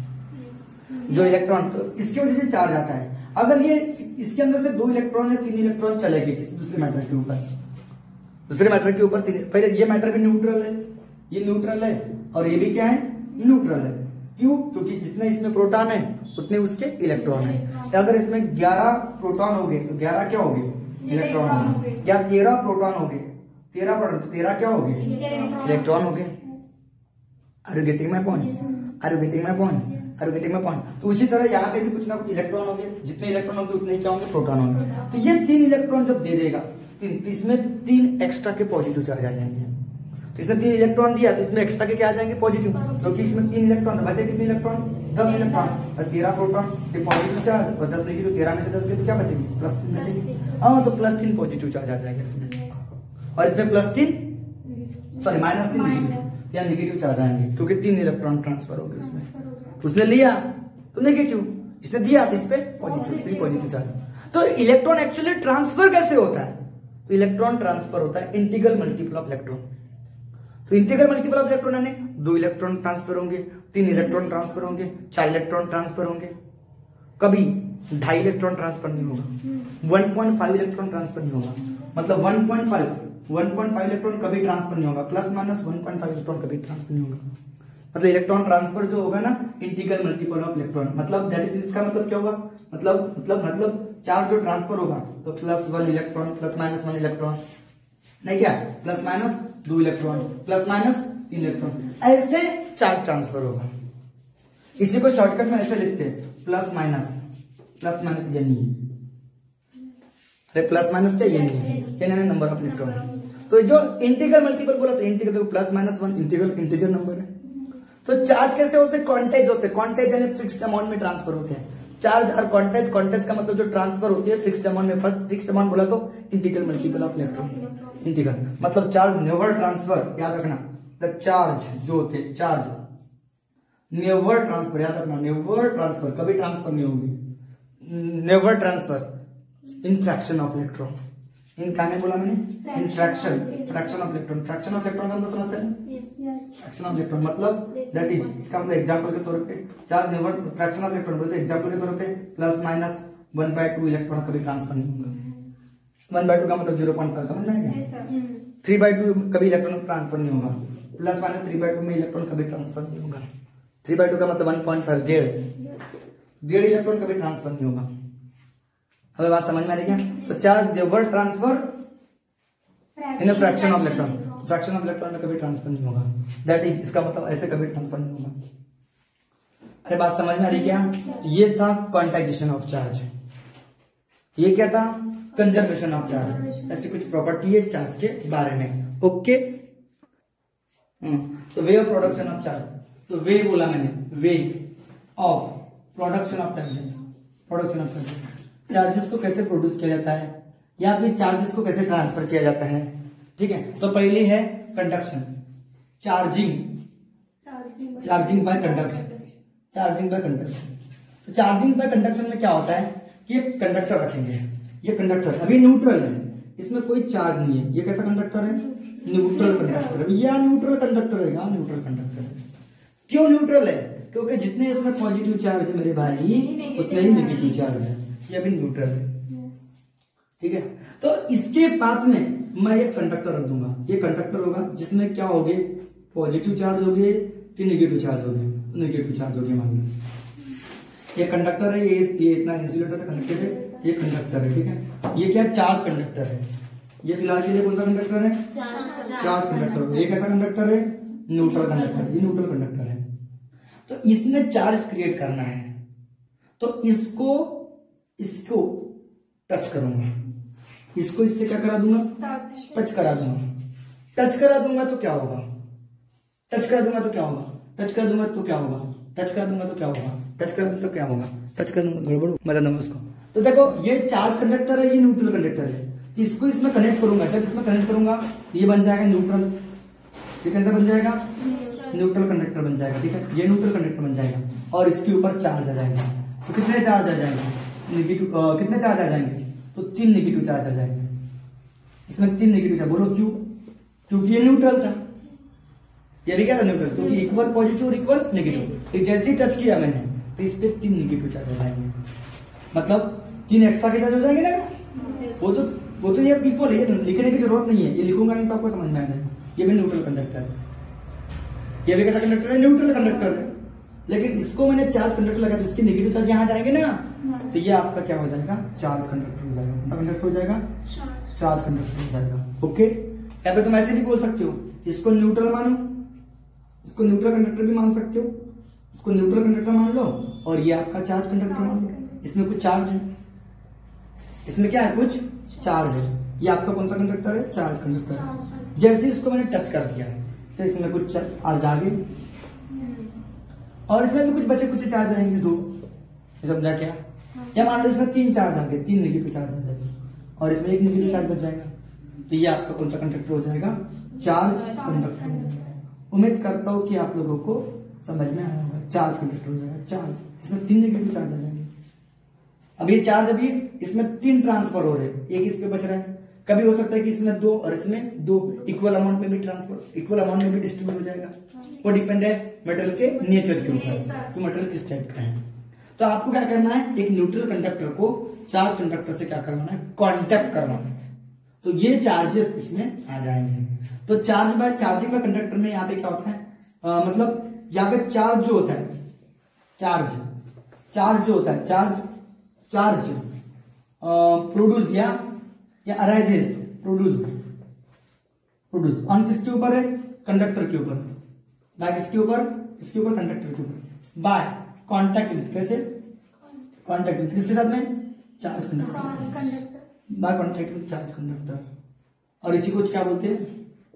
जो इलेक्ट्रॉन, तो इसकी वजह से चार्ज आता है। अगर ये इसके अंदर से दो इलेक्ट्रॉन या तीन इलेक्ट्रॉन चले गए किसी दूसरे मैटर के ऊपर, दूसरे मैटर के ऊपर तीन, पहले ये मैटर भी न्यूट्रल है, ये न्यूट्रल है, और ये भी क्या है, न्यूट्रल है, क्यों? क्योंकि जितने इसमें प्रोटॉन है उतने उसके इलेक्ट्रॉन है। अगर इसमें ग्यारह प्रोटॉन हो गए तो ग्यारह क्या हो गए? इलेक्ट्रॉन हो गए। या तेरह प्रोटॉन हो गए, तेरह प्रोटॉन तो तेरह क्या हो गए? इलेक्ट्रॉन हो गए। Are you getting my point? Are you getting my point? Are you getting my point? तो उसी तरह यहाँ पे भी कुछ ना कुछ इलेक्ट्रॉन होंगे, जितने इलेक्ट्रॉन होंगे उतने क्या होंगे? प्रोटॉन होंगे। तो ये तीन इलेक्ट्रॉन जब दे देगा तो इसमें तीन एक्स्ट्रा के पॉजिटिव चार्ज आ जाएंगे। तो इसने तीन इलेक्ट्रॉन दिया तो इसमें एक्स्ट्रा के क्या आ जाएंगे? पॉजिटिव। क्योंकि इसमें तीन इलेक्ट्रॉन तो बचे कितने इलेक्ट्रॉन? दस इलेक्ट्रॉन और तेरह प्रोटॉन के पॉजिटिव चार्ज और दस नेगेटिव। तेरह में से दस गए तो क्या बचेगी? प्लस तीन बचेगी। हाँ, तो प्लस तीन पॉजिटिव चार्ज आ जाएगा इसमें, और इसमें प्लस तीन सॉरी माइनस तीन नेगेटिव या नेगेटिव चार्ज आएंगे, क्योंकि तीन इलेक्ट्रॉन ट्रांसफर हो गए उसमें। उसने लिया तो नेगेटिव, इसने दिया तो इस पे पॉजिटिव, थ्री पॉजिटिव चार्ज। तो इलेक्ट्रॉन एक्चुअली ट्रांसफर कैसे होता है? तो इलेक्ट्रॉन ट्रांसफर होता है इंटीग्रल मल्टीपल ऑफ इलेक्ट्रॉन। तो इंटीग्रल मल्टीपल ऑफ इलेक्ट्रॉन यानी दो इलेक्ट्रॉन ट्रांसफर होंगे, तीन इलेक्ट्रॉन ट्रांसफर होंगे, चार इलेक्ट्रॉन ट्रांसफर होंगे। कभी ढाई इलेक्ट्रॉन ट्रांसफर नहीं होगा, one point five electron transfer नहीं होगा। मतलब one point five one point five electron कभी ट्रांसफर नहीं होगा, plus minus one point five electron कभी ट्रांसफर नहीं होगा। मतलब इलेक्ट्रॉन ट्रांसफर जो होगा ना, इंटीग्रल मल्टीपल ऑफ इलेक्ट्रॉन, मतलब दैट इज, इसका मतलब क्या होगा? मतलब मतलब मतलब चार्ज जो ट्रांसफर होगा तो plus one electron, plus minus one electron, नहीं क्या? प्लस माइनस दो इलेक्ट्रॉन, प्लस माइनस तीन इलेक्ट्रॉन, ऐसे चार्ज ट्रांसफर होगा। इसी को शॉर्टकट में ऐसे लिखते हैं, प्लस माइनस, प्लस माइनस ये नहीं है, अरे प्लस माइनस क्या? ये नहीं है, ये नहीं नंबर ऑफ इलेक्ट्रॉन। तो जो इंटीग्रल मल्टीपल बोला तो इंटीग्रल तो plus minus one integral integer number है। तो चार्ज कैसे होते हैं? क्वांटाइज होते हैं। क्वांटाइज यानी फिक्स्ड अमाउंट में ट्रांसफर होते हैं चार्ज। और क्वांटाइज क्वांटाइज का मतलब जो ट्रांसफर होती है फिक्स्ड अमाउंट में। फर्स्ट फिक्स्ड अमाउंट बोला तो integral multiple of electron. Integral मतलब चार्ज नेवर ट्रांसफर, याद रखना। द चार्ज जो होते हैं चार्ज नेवर ट्रांसफर, याद रखना, नेवर ट्रांसफर, कभी ट्रांसफर नहीं होगी। Never transfer in fraction of electron. In क्या में बोला मैंने? In fraction, fraction of electron. Fraction of electron हम तो समझते हैं, फ्रैक्शन ऑफ इलेक्ट्रॉन मतलब दैट इज, इसका मतलब एग्जांपल के तौर पे charge never fraction of electron बोलते हैं एग्जांपल के तौर पे plus minus one by two electron कभी ट्रांसफर नहीं होगा। वन बाय टू का मतलब जीरो पॉइंट फाइव, समझ में आएगा? थ्री बाय टू कभी इलेक्ट्रॉन ट्रांसफर नहीं होगा। Plus minus three by two में इलेक्ट्रॉन कभी ट्रांसफर नहीं होगा। थ्री बाय टू का मतलब वन पॉइंट फाइव, डेढ़ डेढ़ इलेक्ट्रॉन कभी ट्रांसफर नहीं होगा। हमें बात समझ में आ रही क्या? तो charge never transfer in fraction of electron, fraction of electron में कभी ट्रांसफर नहीं होगा। दैट इज, इसका मतलब ऐसे कभी ट्रांसफर नहीं होगा। अरे बात समझ में आ रही क्या? ये था क्वांटाइजेशन ऑफ चार्ज, ये क्या था? Conservation of charge. ऐसी कुछ प्रॉपर्टी है चार्ज के बारे में। ओके, तो way of production of charge, तो वे बोला मैंने, way of production of charges, production of charges, charges को कैसे प्रोड्यूस किया जाता है या फिर चार्जेस को कैसे ट्रांसफर किया जाता है। ठीक है, तो पहली है conduction, charging, charging by conduction, charging by conduction. तो चार्जिंग बाय कंडक्शन में क्या होता है कि ये कंडक्टर रखेंगे, ये कंडक्टर अभी न्यूट्रल है, इसमें कोई चार्ज नहीं है। ये कैसा कंडक्टर है? न्यूट्रल कंडक्टर है। यह न्यूट्रल कंडक्टर है, यहाँ न्यूट्रल कंडक्टर है। क्यों न्यूट्रल है? क्योंकि जितने इसमें पॉजिटिव चार्ज है मेरे भाई उतने ही नेगेटिव चार्ज है। ये अभी न्यूट्रल है। ठीक है, तो इसके पास में मैं एक कंडक्टर रख दूंगा। ये कंडक्टर होगा जिसमें क्या होगे? पॉजिटिव चार्ज होगे कि नेगेटिव चार्ज होगे? नेगेटिव चार्ज होगे। मान लो ये कंडक्टर है, ये ये इतना इंसुलेटर से कनेक्टेड है, ये कंडक्टर है। ठीक है, ये क्या चार्ज कंडक्टर है। ये फिलहाल के लिए कौन सा कंडक्टर है? Charge conductor. ये कैसा कंडक्टर है? Neutral conductor. ये न्यूट्रल कंडक्टर है। तो इसमें चार्ज क्रिएट करना है, तो इसको इसको टच करूंगा, इसको इससे क्या करा दूंगा? टच करा दूंगा। टच करा दूंगा तो क्या होगा? टच करा दूंगा तो क्या होगा? टच कर दूंगा तो क्या होगा? टच कर दूंगा तो क्या होगा? टच कर दूंगा तो क्या होगा? टच कर दूंगा गड़बड़ बता दूंगा उसको। तो देखो ये चार्ज कंडक्टर है, ये न्यूट्रल कंडक्टर है। इसको इसमें कनेक्ट करूंगा, जब इसमें कनेक्ट करूंगा ये बन जाएगा न्यूट्रल। ये कैसा बन जाएगा? न्यूट्रल कंडक्टर बन जाएगा। ठीक है, ये न्यूट्रल कंडक्टर बन जाएगा और इसके ऊपर चार्ज आ जाएगा। तो कितने चार्ज आ जाएंगे? नेगेटिव। कितने चार्ज आ जाएंगे? तो तीन नेगेटिव चार्ज आ जाएंगे। इसमें तीन नेगेटिव चार्ज। बोलो क्यों? क्योंकि ये न्यूट्रल था। ये भी क्या था? न्यूट्रल। क्योंकि इक्वल पॉजिटिव और इक्वल नेगेटिव। जैसे ही टच किया मैंने तो इस पे तीन नेगेटिव चार्ज आ जाएंगे, मतलब तीन एक्स्ट्रा के चार्ज हो जाएंगे ना। वो तो वो तो ये इक्वल है, ये लिखने की जरूरत नहीं है। ये लिखूंगा नहीं तो आपको समझ में आ जाएगा। ये भी न्यूट्रल कंडक्टर है। ये भी कैसा कंडक्टर है? न्यूट्रल कंडक्टर है। लेकिन इसको मैंने चार्ज कंडक्टर लगा तो इसके नेगेटिव चार्ज यहाँ जाएंगे ना, तो ये आपका क्या हो जाएगा, चार्ज कंडक्टर हो जाएगा। क्या कंडक्टर हो जाएगा, चार्ज कंडक्टर हो जाएगा। ओके, या फिर तुम ऐसे भी बोल सकते हो, इसको न्यूट्रल मानो, इसको न्यूट्रल कंडक्टर भी मान सकते हो, इसको न्यूट्रल कंडक्टर मान लो और ये आपका चार्ज कंडक्टर मान लो। इसमें कुछ चार्ज है, इसमें क्या है, कुछ चार्ज है। ये आपका कौन सा कंडक्टर है, चार्ज कंडक्टर है। जैसे इसको मैंने टच कर दिया तो इसमें कुछ चार्ज आ गए और इसमें भी कुछ बचे कुछ चार्ज रहेंगे, दो, समझा क्या। या मान लो इसमें तीन चार्ज आ गए, तीन नेगेटिव चार्ज आ जाएंगे और इसमें एक नेगेटिव चार्ज बच जाएगा, तो ये आपका कौन सा कंडक्टर हो जाएगा, चार्ज कंडक्टर हो जाएगा। उम्मीद करता हूं कि आप लोगों को समझ में आया होगा। चार्ज कंडक्टर हो जाएगा, चार्ज, इसमें तीन नेगेटिव चार्ज आ जाएंगे। अब ये चार्ज अभी इसमें तीन ट्रांसफर हो रहे हैं, एक इस पे बच रहा है, कभी हो सकता है कि इसमें दो और इसमें दो, इक्वल अमाउंट में भी ट्रांसफर, इक्वल अमाउंट में भी डिस्ट्रीब्यूट हो जाएगा। वो डिपेंड है मटेरियल के नेचर के ऊपर, तो मटेरियल किस टाइप का है। तो आपको क्या करना है, एक न्यूट्रल कंडक्टर को चार्ज कंडक्टर से क्या करवाना है, कांटेक्ट करवाना है, तो ये चार्जेस इसमें आ जाएंगे। तो charge by charging by conductor में यहाँ पे क्या होता है, आ, मतलब यहाँ पे चार्ज जो होता है, चार्ज चार्ज जो होता है, चार्ज चार्ज प्रोड्यूस या या अराइजेस, प्रोड्यूस प्रोड्यूस ऑन किसके ऊपर है, कंडक्टर के ऊपर, बाय किसके ऊपर, इसके ऊपर, कंडक्टर के ऊपर, बाय कॉन्टैक्ट विथ, कैसे, कॉन्टैक्ट विथ किसके साथ में, charge conductor, by contact with charge conductor. और इसी को क्या बोलते हैं,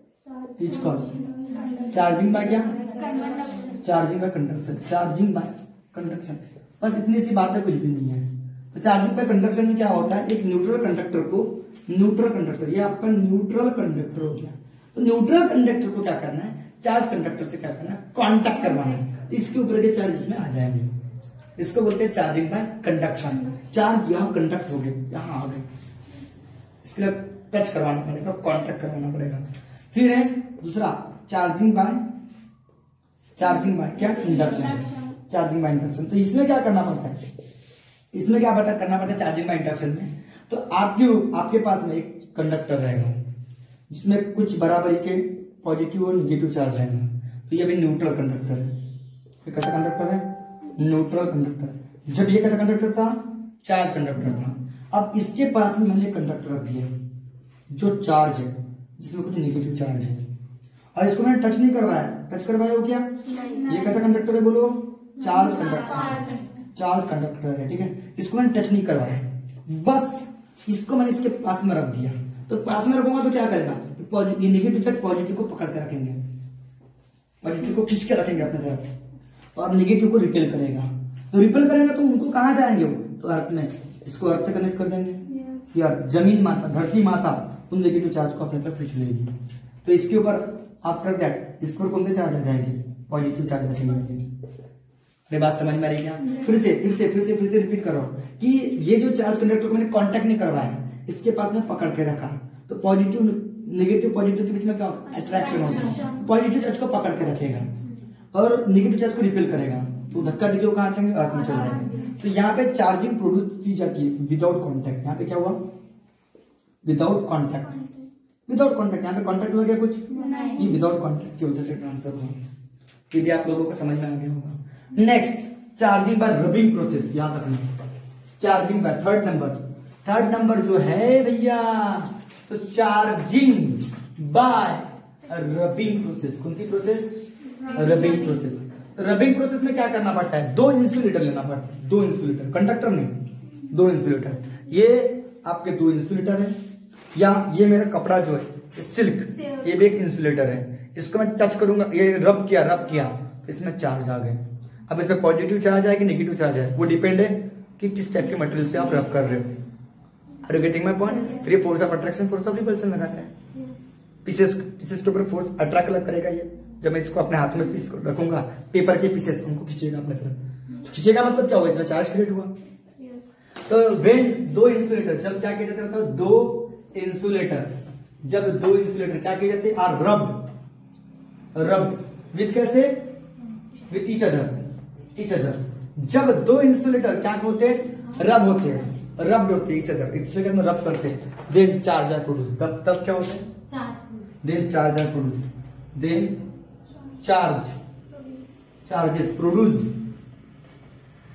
चार्जिंग बाय क्या, charging by conduction, charging by conduction. बस इतनी सी बात है, कुछ भी नहीं है। तो चार्जिंग बाय कंडक्शन में क्या होता है, एक न्यूट्रल कंडक्टर को, न्यूट्रल कंडक्टर, ये आपका न्यूट्रल कंडक्टर हो गया, तो न्यूट्रल कंडक्टर को क्या करना है, चार्ज कंडक्टर से क्या करना है, कांटेक्ट करवाना है, इसके ऊपर के चार्ज इसमें आ जाएंगे। इसको बोलते हैं चार्जिंग बाय कंडक्शन। चार्ज यहाँ कंडक्ट हो गए, यहाँ आ गए, इसके लिए टच करवाना पड़ेगा, कांटेक्ट करवाना पड़ेगा। फिर है दूसरा चार्जिंग बाय, चार्जिंग बाय क्या, इंडक्शन, चार्जिंग बाय इंडक्शन। तो इसमें क्या करना पड़ता है, इसमें क्या पता करना पड़ता है चार्जिंग बाय इंडक्शन में, तो आपके आपके पास में एक कंडक्टर रहेगा जिसमें कुछ बराबरी के पॉजिटिव और निगेटिव चार्ज रहेगा, तो ये भी न्यूट्रल कंडक्टर है। ये कैसा कंडक्टर है, न्यूट्रल कंडक्टर। जब ये कैसा कंडक्टर था, चार्ज कंडक्टर था। अब इसके पास में मैंने कंडक्टर रख दिया जो चार्ज है, जिसमें कुछ नेगेटिव चार्ज है, और इसको मैंने टच नहीं करवाया, टच करवाया हो क्या, ये कैसा कंडक्टर है, बोलो, चार्ज कंडक्टर, चार्ज कंडक्टर है, ठीक है। इसको मैंने टच नहीं करवाया, बस इसको मैंने इसके पास में रख दिया। तो पास में रखूंगा तो क्या करेगा, ये नेगेटिव चार्ज पॉजिटिव को पकड़ के रखेंगे, पॉजिटिव को खींच के रखेंगे अपने तरफ और नेगेटिव को रिपेल करेगा। तो रिपेल करेगा तो उनको कहाँ जाएंगे वो, तो अर्थ में, इसको अर्थ से कनेक्ट कर देंगे, या जमीन माता, धरती माता उन नेगेटिव चार्ज को अपने तरफ खींच लेगी। तो इसके ऊपर आफ्टर दैट इस पर कौन से चार्ज आ जाएंगे, पॉजिटिव चार्ज बचेंगे। अरे बात समझ में आ रही क्या, फिर से फिर से फिर से फिर से रिपीट करो कि ये जो चार्ज कंडक्टर को मैंने कांटेक्ट नहीं करवाया, इसके पास में पकड़ के रखा, तो पॉजिटिव नेगेटिव पॉजिटिव के बीच में क्या अट्रैक्शन होता है, पॉजिटिव चार्ज को पकड़ के रखेगा और नेगेटिव चार्ज को रिपेल करेगा, तो धक्का देके वो कहाँ जाएंगे, अर्थ में चले जाएंगे। तो यहाँ पे चार्जिंग प्रोड्यूस की जाती है विदाउट कॉन्टैक्ट। यहाँ पे क्या हुआ, विदाउट कॉन्टैक्ट, विदाउट कॉन्टैक्ट। यहाँ पे कॉन्टैक्ट हुआ क्या कुछ, ये विदाउट कॉन्टैक्ट की वजह से ट्रांसफर हुआ। ये भी आप लोगों को समझ में आ गया होगा। Next, charging by rubbing process, याद रखना, charging by, third number, third number जो है भैया, तो चार्जिंग बाय रबिंग प्रोसेस। कौन सी process, rubbing process. Rubbing process में क्या करना पड़ता है, दो इंसुलेटर लेना पड़ता है, दो इंसुलेटर, कंडक्टर नहीं, दो इंसुलेटर। ये आपके दो इंसुलेटर है, या ये मेरा कपड़ा जो है सिल्क, ये भी एक इंसुलेटर है। इसको मैं टच करूंगा, ये रब किया, रब किया, इसमें चार्ज आ गए। अब इसमें पॉजिटिव चार्ज है कि नेगेटिव चार्ज है, वो डिपेंड है कि किस टाइप के मटेरियल से आप रब कर रहे हो। Are you getting my point. फिर force of attraction, force of repulsion लगाता है, पीसेस पीसेस के ऊपर फोर्स अट्रैक्ट करेगा। ये जब मैं इसको अपने हाथ में पीस रखूंगा, पेपर के पीसेस उनको खींचेगा अपने तरफ। तो खींचेगा मतलब क्या हुआ, इसमें चार्ज क्रिएट हुआ। तो वेन दो इंसुलेटर, जब क्या किया जाता है, दो इंसुलेटर, जब दो इंसुलेटर क्या किए जाते हैं, आर रब रब विथ कैसे, with each other, each other. जब दो इंसुलेटर क्या होते हैं, रब होते हैं, रब होते हैं ईच अदर, एक दूसरे में रब करते हैं, देन चार्ज आर प्रोड्यूस। तब तब क्या होता है, then charge are produce, then charge charges produce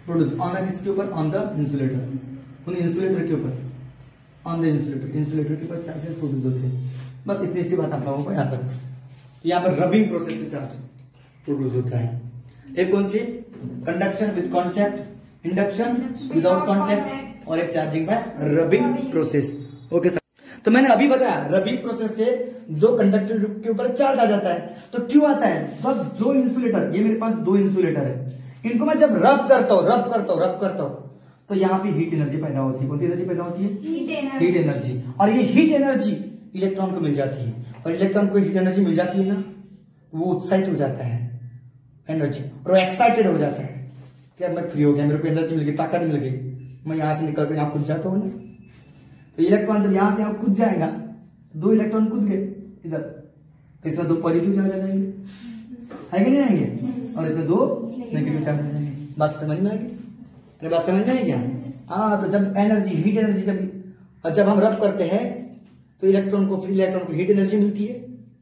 produce on the किसके ऊपर, ऑन द इंसुलेटर, उन इंसुलेटर के ऊपर, ऑन द इंसुलेटर, इंसुलेटर के ऊपर चार्जेस प्रोड्यूस होते हैं। बस इतनी सी बात आप लोगों को याद रखना। यहाँ पर रबिंग प्रोसेस से चार्ज प्रोड्यूस होता है। एक कौन सी, conduction with contact, induction without contact, और एक charging by rubbing process. Okay sir, तो मैंने अभी बताया रबिंग प्रोसेस से दो कंडक्टर के ऊपर चार्ज आ जाता है। तो क्यों आता है, बस दो इंसुलेटर, ये मेरे पास दो इंसुलेटर है, इनको मैं जब रब करता हूँ रब करता हूँ रब करता हूँ तो यहाँ पे हीट एनर्जी पैदा होती है। कौन सी एनर्जी पैदा होती है, हीट एनर्जी। और ये हीट एनर्जी इलेक्ट्रॉन को मिल जाती है, और इलेक्ट्रॉन को हीट एनर्जी मिल जाती है ना, वो उत्साहित हो जाता है एनर्जी, और वो एक्साइटेड हो जाता है कि अब मैं फ्री हो गया, मेरे को एनर्जी मिल गई, ताकत मिल गई, मैं यहां से निकल कर यहाँ कूद जाता हूँ ना। तो इलेक्ट्रॉन जब यहां से यहाँ कूद जाएगा, दो इलेक्ट्रॉन कूद गए इधर, तो इसमें दो पॉजिटिव चार्ज आ जाएंगे, है कि नहीं आएंगे, और इसमें दो नेगेटिव चार्ज आ जाएंगे। बात समझ में आएगी, अरे बात समझ में आई क्या? हाँ, तो जब एनर्जी हीट एनर्जी जब जब हम रब करते हैं तो इलेक्ट्रॉन को, फ्री इलेक्ट्रॉन को हीट एनर्जी मिलती है,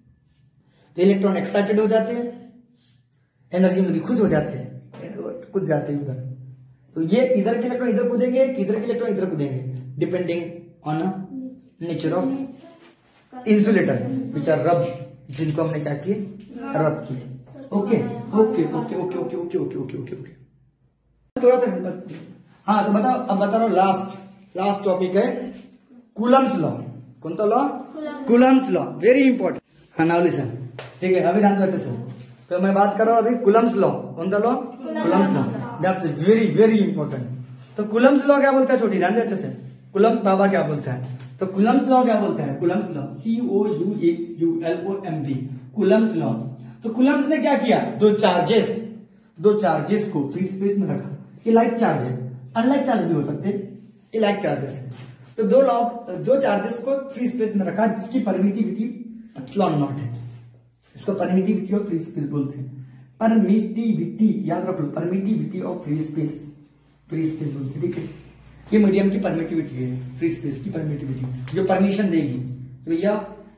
तो इलेक्ट्रॉन एक्साइटेड हो जाते हैं, एनर्जी मिलकर खुश हो जाते हैं, कूद जाते हैं उधर। तो ये इधर के इलेक्ट्रॉन इधर कूदेंगे कि इधर के इलेक्ट्रॉन इधर कूदेंगे, depending on nature of insulator which are rub, जिनको हमने क्या किए, रब किए। Okay okay okay okay okay okay okay okay okay okay थोड़ा सा बस। हाँ, तो बताओ, अब बता रहा हूं, लास्ट लास्ट टॉपिक है कूलम्स लॉ। कौन सा law, Coulomb's law, very important. हाँ, नाउ लिसन, ठीक है, अभी ध्यान दो अच्छे से। तो मैं बात कर रहा हूं अभी कूलम्स लॉ। कौन सा law, Coulomb's law, that's very very important. तो कूलम्स लॉ क्या बोलता है, छोटी ध्यान दे अच्छे से, कूलम्स बाबा क्या बोलता है। तो कूलम्स लॉ क्या बोलता है, Coulomb's law, C O U A U L O M B, Coulomb's law. तो कूलम्स ने क्या किया, दो चार्जेस दो चार्जेस को फ्री स्पेस में रखा। ये लाइक चार्ज है, अनलाइक चार्ज भी हो सकते हैं, ये लाइक चार्जेस है। तो दो लॉ दो चार्जेस को फ्री स्पेस में रखा, जिसकी परमिटिविटी एप्सिलॉन नॉट है। इसको परमिटिविटी ऑफ फ्री स्पेस बोलते हैं। परमिटिविटी याद रख लो, permittivity of free space, free space बोलते हैं, ठीक है। ये मीडियम की परमिटिविटी है, फ्री स्पेस की परमिटिविटी, जो परमिशन देगी, तो भैया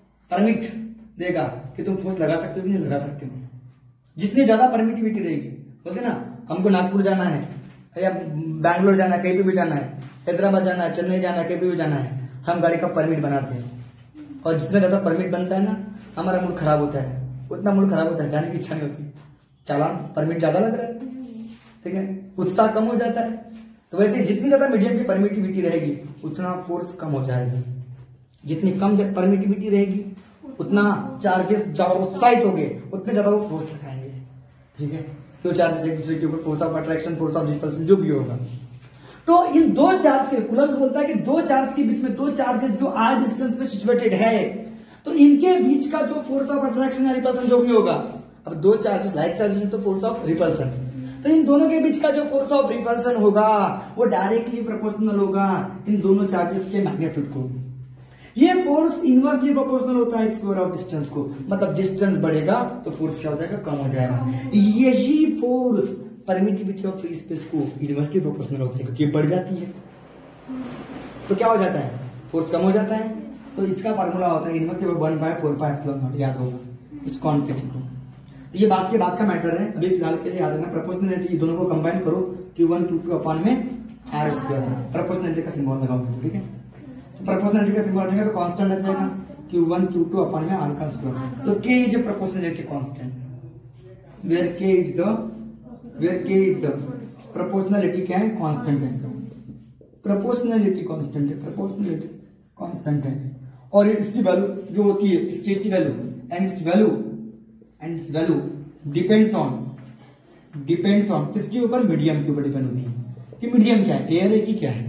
परमिट देगा कि तुम फोर्स लगा सकते हो कि नहीं लगा सकते हो। जितनी ज्यादा परमिटिविटी रहेगी, बोलते ना, हमको नागपुर जाना है या बैंगलोर जाना है, कहीं पे भी जाना है, हैदराबाद जाना है, चेन्नई जाना है, कहीं पे भी जाना है, हम गाड़ी का परमिट बनाते हैं। और जितना ज्यादा परमिट बनता है ना, हमारा मूड खराब होता है, उतना मूड खराब होता है, जाने की इच्छा नहीं होती। चालान परमिट ज्यादा लग रहा है, ठीक है, उत्साह कम हो जाता है। तो वैसे जितनी ज्यादा मीडियम की परमिटिविटी रहेगी, उतना फोर्स कम हो जाएगा। जितनी कम परमिटिविटी रहेगी, उतना चार्जेस ज्यादा उत्साहित हो गए, उतने ज्यादा वो फोर्स लगाएंगे, ठीक है। तो चार्जेस एक दूसरे के ऊपर, force of attraction, force of repulsion, जो भी होगा। तो इन दो चार्ज के, कूलम्स बोलता है कि दो चार्ज के बीच में, दो चार्जेस जो आर डिस्टेंस पे सिचुएटेड है, तो इनके बीच का जो फोर्स ऑफ अट्रैक्शन या रिपल्सन जो भी होगा, अब दो चार्जेस लाइक चार्जेस है तो फोर्स ऑफ रिपल्सन, तो इन दोनों के बीच का जो फोर्स ऑफ रिपल्सन होगा वो डायरेक्टली प्रोपोर्शनल होगा इन दोनों चार्जेस के मैग्नीट्यूड को। ये फोर्स इनवर्सली प्रोपोर्शनल होता है स्क्वायर ऑफ डिस्टेंस को, मतलब डिस्टेंस बढ़ेगा तो फोर्स क्या हो जाएगा, कम हो जाएगा। यही force permittivity of free space को इनवर्सली प्रोपोर्शनल होता है, क्योंकि बढ़ जाती है तो क्या हो जाता है, फोर्स कम हो जाता है। तो इसका फार्मूला होता है inversely one by four by epsilon naught, याद होगा इस क्वांटिटी को। तो ये बात के बाद का मैटर है, अभी फिलहाल के लिए याद रखना। प्रोपोर्शनलिटी दोनों को कंबाइन करो, Q one Q two upon में आर स्क्वायर, प्रोपोर्शनलिटी का सिंबल लगाओ, ठीक है। प्रोपोर्शनलिटी का सिंबल लगाएगा तो कांस्टेंट आ जाएगा Q one Q two upon में आर का स्क्वायर। तो K is proportionality constant, where K is the where K is the proportionality क्या है, कांस्टेंट है, प्रोपोर्शनलिटी कांस्टेंट है, प्रोपोर्शनलिटी कांस्टेंट है। और इसकी वैल्यू जो होती है, इसकी की value and its value and its value depends on depends on किसके ऊपर, मीडियम के ऊपर डिपेंड होती है कि मीडियम क्या है, एयर है कि क्या है।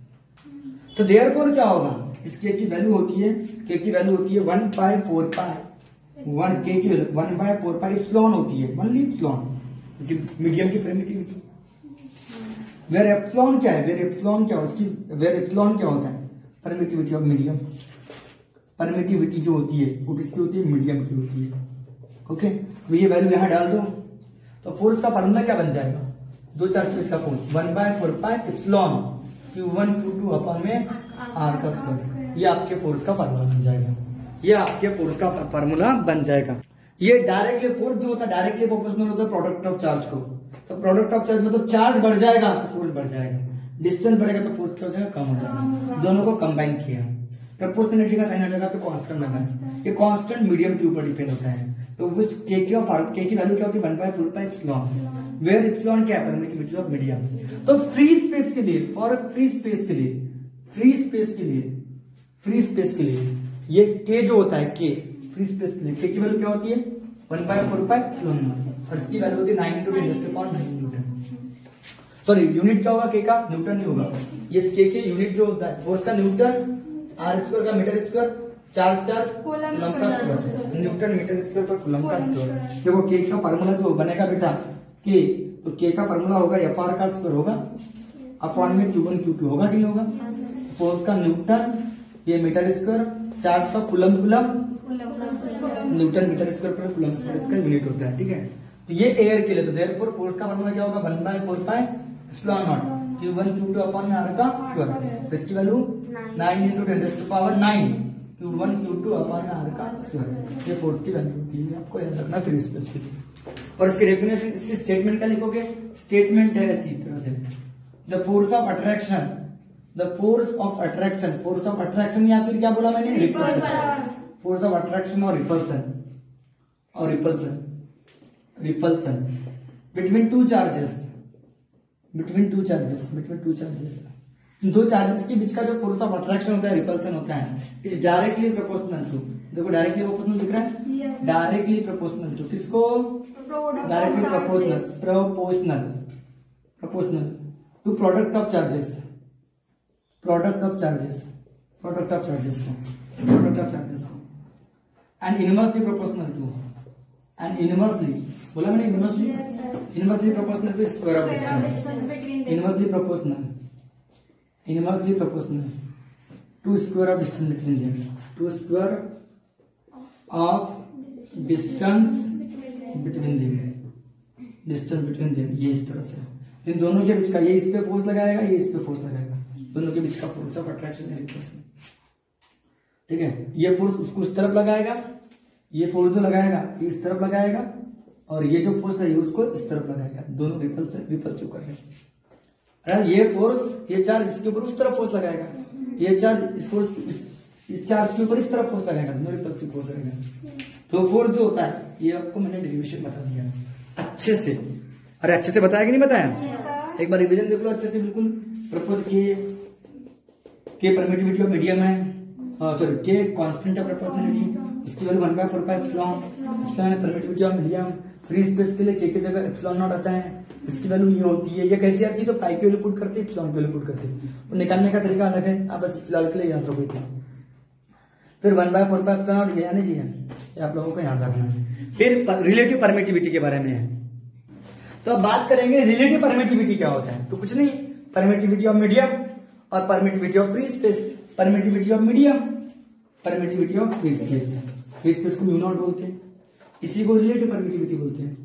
तो देयरफॉर क्या होगा, इसके की वैल्यू होती है, के की वैल्यू होती है one by four pi, one K की value one by four pi epsilon होती है, ओनली एप्सिलॉन, मीडियम की परमिटिविटी। वेयर एप्सिलॉन क्या है, वेयर एप्सिलॉन क्या उसकी वेयर एप्सिलॉन क्या होता है, परमिटिविटी ऑफ मीडियम। परमिटिविटी जो होती है वो किसकी होती है, मीडियम की होती है। ओके, तो ये वैल्यू यहां डाल दो, तो फोर्स का फार्मूला क्या बन जाएगा, दो चार्ज का force one by four pi epsilon Q one Q two upon में आर का स्क्वायर। ये आपके फोर्स का फार्मूला बन जाएगा, ये आपके फोर्स का फार्मूला बन जाएगा। ये डायरेक्टली फोर्स जो होता है डायरेक्टली प्रोपोर्शनल होता है प्रोडक्ट ऑफ चार्ज को। तो प्रोडक्ट ऑफ चार्ज मतलब चार्ज बढ़ जाएगा तो फोर्स बढ़ जाएगा, डिस्टेंस बढ़ेगा तो फोर्स क्या हो जाएगा, कम हो जाएगा। दोनों को कंबाइन किया, प्रोपोर्शनलिटी का साइन हटेगा तो कांस्टेंट लगा, ये कांस्टेंट मीडियम के ऊपर डिपेंड होता है। तो उस के की ऑफ के की वैल्यू क्या होती है, one by four pi epsilon, where epsilon क्या है, परमिटिविटी ऑफ मीडियम। तो फ्री स्पेस के लिए, फॉर फ्री स्पेस के लिए, फ्री स्पेस के लिए, फ्री स्पेस के लिए ये के जो होता है, के फ्री स्पेस के लिए के की वैल्यू क्या होती है, one by four pi epsilon naught, और इसकी वैल्यू होती है nine into ten to power nine newton. Sorry unit क्या होगा के का, न्यूटन नहीं होगा, ये के के यूनिट जो होता है फोर्स का न्यूटन, आर स्क्वायर का मीटर स्क्वायर, चार चार कूलम का स्क्वायर, न्यूटन मीटर स्क्वायर पर कूलम का स्क्वायर। देखो के का फार्मूला जो बनेगा बेटा के, तो के का फार्मूला होगा एफ आर का स्क्वायर होगा अपॉन में क्यू वन क्यू टू होगा कि नहीं होगा, फोर्स का न्यूटन, ये मीटर स्क्वायर, चार्ज का coulomb coulomb, newton metre square पर कूलम स्क्वायर इसका यूनिट होता है, ठीक है। तो ये एयर के लिए, तो देयरफॉर फोर्स का फार्मूला क्या होगा, one by four pi epsilon naught Q one Q two upon में आर का स्क्वायर, इसकी value nine into ten to power nine Q one Q two upon में आर का स्क्वायर, ये फोर्स की वैल्यू होती है, आपको याद रखना फ्री स्पेस के लिए। और इसकी डेफिनेशन, इसकी स्टेटमेंट क्या लिखोगे, स्टेटमेंट है इसी तरह से, the force of attraction, the force of attraction, force of attraction या फिर क्या बोला मैंने, रिपल्सन, फोर्स ऑफ अट्रैक्शन और रिपल्सन, और repulsion, repulsion between two charges, between two charges, between two charges, दो चार्जेस के बीच का जो फोर्स ऑफ अट्रैक्शन होता है, रिपल्सन होता है, इज डायरेक्टली प्रोपोर्शनल टू, देखो डायरेक्टली प्रोपोर्शनल दिख रहा है, डायरेक्टली प्रोपोर्शनल टू किसको, directly proportional, proportional, proportional to product of charges, product of charges, product of charges को, प्रोडक्ट ऑफ चार्जेस को, and inversely proportional to, and inversely बोला मैंने, inversely, inversely proportional to square of distance, inversely proportional, inversely proportional to square of distance between them, to square of distance between them, distance between them, ये इस तरह से, इन दोनों के बीच का, ये इस पे फोर्स लगाएगा, ये इस पे फोर्स लगाएगा, दोनों के बीच का फोर्स ऑफ अट्रैक्शन है, ठीक है। ये फोर्स उसको इस तरफ लगाएगा, ये फोर्स जो लगाएगा ये इस तरफ लगाएगा, और ये जो फोर्स है ये उसको इस तरफ लगाएगा, दोनों रिपल्सिव रिपल्सिव कर रहे हैं। ये फोर्स, ये चार्ज इसके ऊपर उस तरफ फोर्स लगाएगा, ये चार्ज इस फोर्स इस, इस चार्ज के ऊपर इस तरफ फोर्स लगाएगा, दोनों रिपल्सिव फोर्स रहेगा। तो फोर्स जो होता है, ये आपको मैंने डेरिवेशन बता दिया अच्छे से, अरे अच्छे से बताया कि नहीं बताया, एक बार रिवीजन देख लो अच्छे से, बिल्कुल प्रपोज किए के परमिटिविटी ऑफ मीडियम है, सॉरी के कांस्टेंट है प्रोपोर्शनलिटी, इसकी value one by four pi epsilon, epsilon है permittivity of medium, free space के लिए के की जगह एप्सिलॉन नॉट आता है, इसकी वैल्यू ये होती है, ये कैसे आती है, तो पाई की वैल्यू पुट करते हैं, एप्सिलॉन की वैल्यू पुट करते हैं, और निकालने का तरीका अलग है, आप बस फिलहाल के लिए याद रखो इतना। फिर one by four pi epsilon naught, ये आने चाहिए, ये आप लोगों को याद रखना है। फिर रिलेटिव परमिटिविटी के बारे में है, तो अब बात करेंगे रिलेटिव परमिटिविटी क्या होता है, तो कुछ नहीं, परमिटिविटी ऑफ मीडियम और permittivity of free space, permittivity of medium, permittivity of free space, free space को म्यू नॉट बोलते हैं, इसी को रिलेटिव परमिटिविटी बोलते हैं।